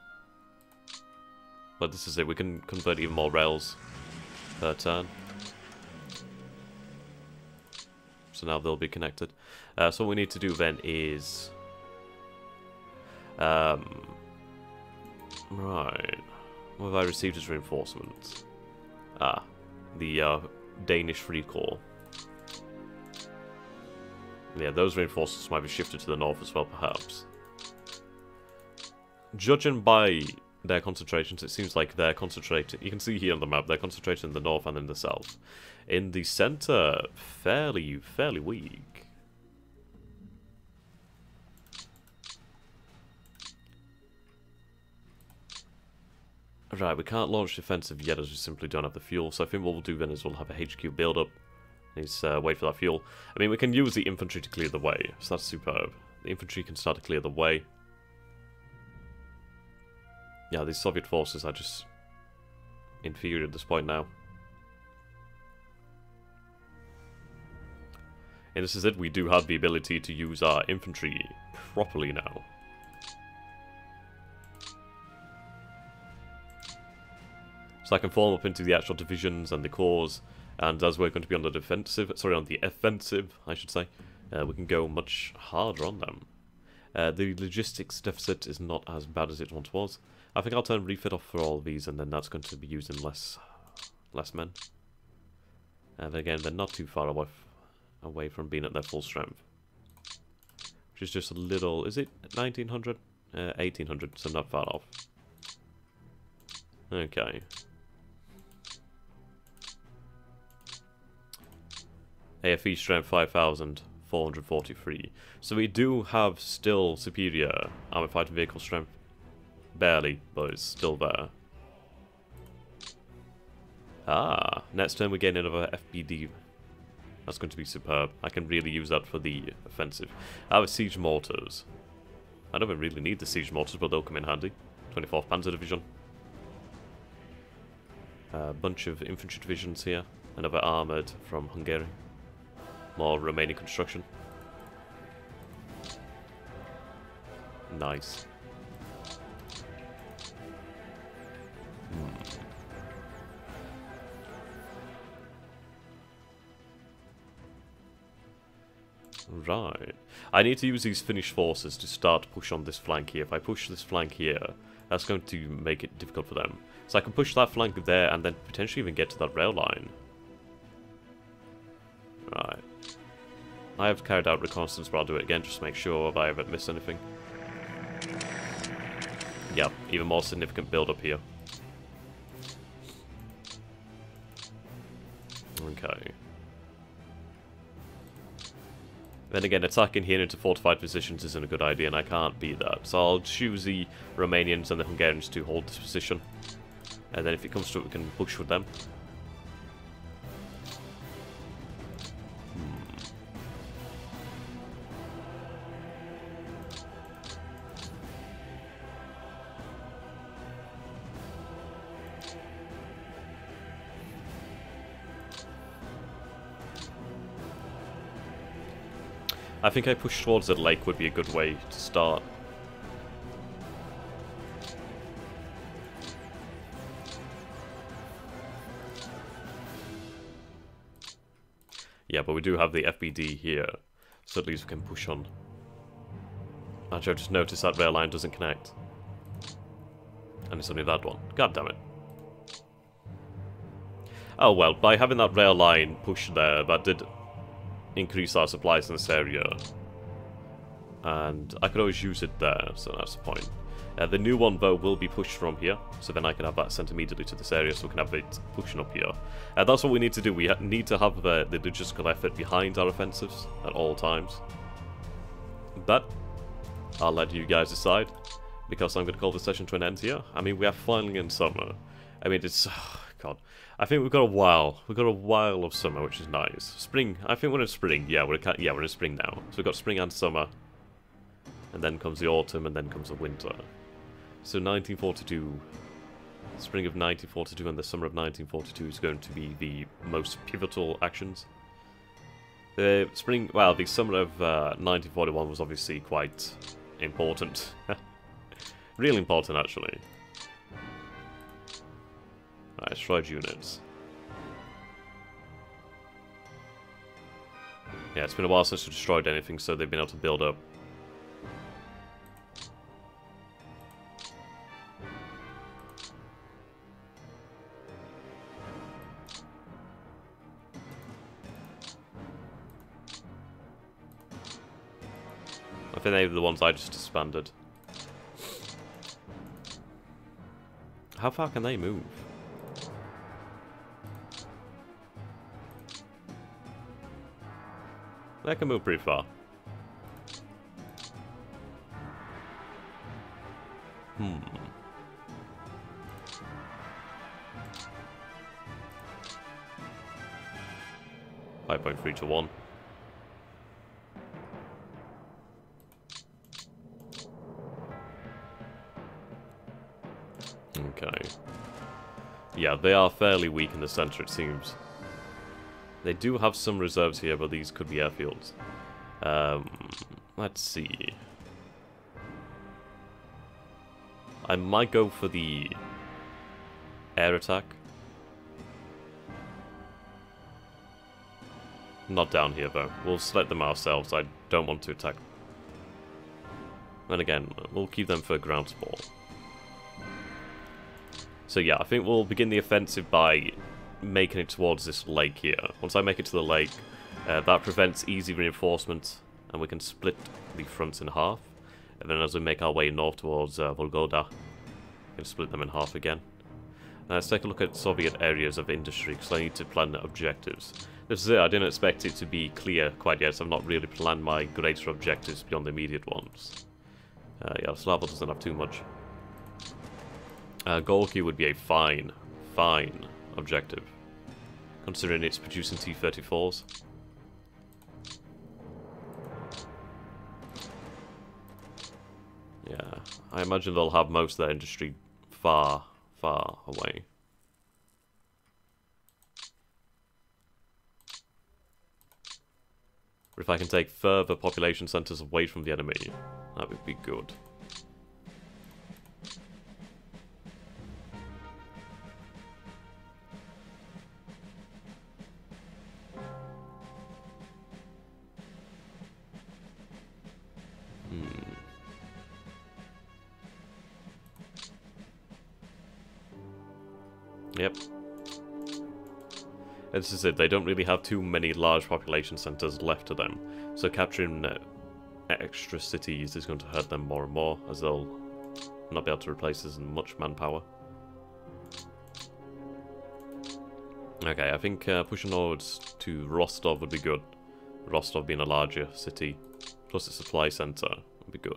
But this is it, we can convert even more rails per turn. So now they'll be connected. So what we need to do then is... right. What have I received as reinforcements? Ah, the Danish Free Corps. Yeah, those reinforcements might be shifted to the north as well, perhaps. Judging by their concentrations. It seems like they're concentrated. You can see here on the map, they're concentrated in the north and in the south. In the center, fairly weak. Right, we can't launch defensive yet as we simply don't have the fuel, so I think what we'll do then is we'll have a HQ build-up. Is wait for that fuel. I mean, we can use the infantry to clear the way, so that's superb. The infantry can start to clear the way. Yeah, these Soviet forces are just inferior at this point now. And this is it, we do have the ability to use our infantry properly now. So I can form up into the actual divisions and the corps, and as we're going to be on the defensive, sorry, on the offensive, I should say, we can go much harder on them. The logistics deficit is not as bad as it once was. I think I'll turn refit off for all of these, and then that's going to be using less men. And again, they're not too far away from being at their full strength. Which is just a little, is it 1900? 1800, so not far off. Okay. AFE strength 5,443. So we do have still superior armored fighting vehicle strength. Barely, but it's still there. Ah, next turn we gain another FBD. That's going to be superb. I can really use that for the offensive. I have siege mortars. I don't even really need the siege mortars, but they'll come in handy. 24th Panzer Division. A bunch of infantry divisions here. Another armoured from Hungary. More Romanian construction. Nice. Right. I need to use these Finnish forces to start to push on this flank here. If I push this flank here, that's going to make it difficult for them. So I can push that flank there and then potentially even get to that rail line. Right. I have carried out reconnaissance, but I'll do it again just to make sure if I haven't missed anything. Yep, even more significant build up here. Okay. Then again, attacking here into fortified positions isn't a good idea, and I can't beat that. So I'll choose the Romanians and the Hungarians to hold this position. And then if it comes to it, we can push with them. I think I push towards the lake would be a good way to start. Yeah, but we do have the FBD here, so at least we can push on. Actually, I've just noticed that rail line doesn't connect. And it's only that one. God damn it. Oh well, by having that rail line pushed there, that did increase our supplies in this area, and I could always use it there, so that's the point. The new one though will be pushed from here, so then I can have that sent immediately to this area, so we can have it pushing up here. That's what we need to do. We need to have the logistical effort behind our offensives at all times. But I'll let you guys decide, because I'm going to call this session to an end here. I mean, we are finally in summer. I mean, it's God. I think we've got a while. We've got a while of summer, which is nice. Spring. I think we're in spring. Yeah, we're in spring now. So we've got spring and summer, and then comes the autumn, and then comes the winter. So 1942, spring of 1942, and the summer of 1942 is going to be the most pivotal actions. The summer of 1941 was obviously quite important. Really important, actually. Right, destroyed units. Yeah, it's been a while since we destroyed anything, so they've been able to build up. I think they were the ones I just disbanded. How far can they move? They can move pretty far. 5.3 to 1. Okay. Yeah, they are fairly weak in the center, it seems. They do have some reserves here, but these could be airfields. Let's see. I might go for the air attack. Not down here, though. We'll select them ourselves. I don't want to attack. And again, we'll keep them for ground support. So yeah, I think we'll begin the offensive by making it towards this lake here. Once I make it to the lake, that prevents easy reinforcement, and we can split the fronts in half. And then as we make our way north towards Volgoda, we can split them in half again. Now let's take a look at Soviet areas of industry, because I need to plan objectives. This is it, I didn't expect it to be clear quite yet, so I've not really planned my greater objectives beyond the immediate ones. Yeah, Slava doesn't have too much. Gorky would be a fine objective, considering it's producing T-34s. Yeah, I imagine they'll have most of their industry far away. If I can take further population centers away from the enemy, that would be good. Yep. This is it, they don't really have too many large population centers left to them, so capturing extra cities is going to hurt them more and more, as they'll not be able to replace as much manpower. Okay, I think pushing onwards to Rostov would be good. Rostov being a larger city, plus a supply center would be good.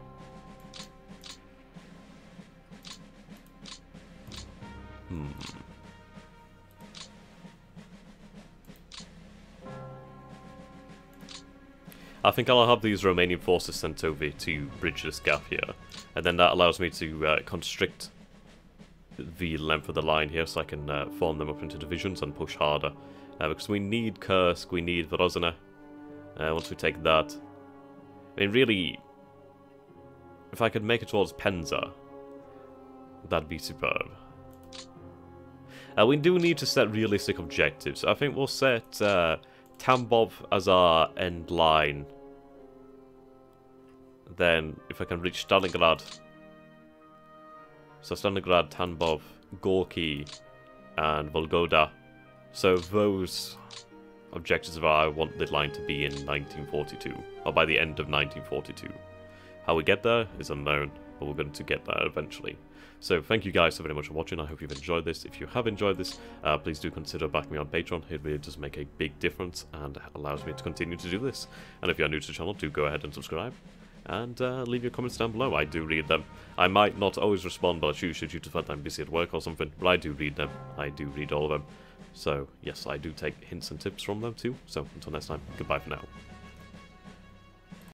I think I'll have these Romanian forces sent over to bridge this gap here, and then that allows me to constrict the length of the line here, so I can form them up into divisions and push harder. Because we need Kursk, we need Vrozhene. Once we take that, I mean, really, if I could make it towards Penza, that'd be superb. We do need to set realistic objectives. I think we'll set Tambov as our end line. Then, if I can reach Stalingrad. So Stalingrad, Tambov, Gorky, and Volgoda. So those objectives are where I want the line to be in 1942, or by the end of 1942. How we get there is unknown, but we're going to get there eventually. So thank you guys so very much for watching. I hope you've enjoyed this. If you have enjoyed this, please do consider backing me on Patreon. It really does make a big difference and allows me to continue to do this. And if you're new to the channel, do go ahead and subscribe. And leave your comments down below. I do read them. I might not always respond, but I choose due to the fact I'm busy at work or something. But I do read them. I do read all of them. So yes, I do take hints and tips from them too. So until next time, goodbye for now.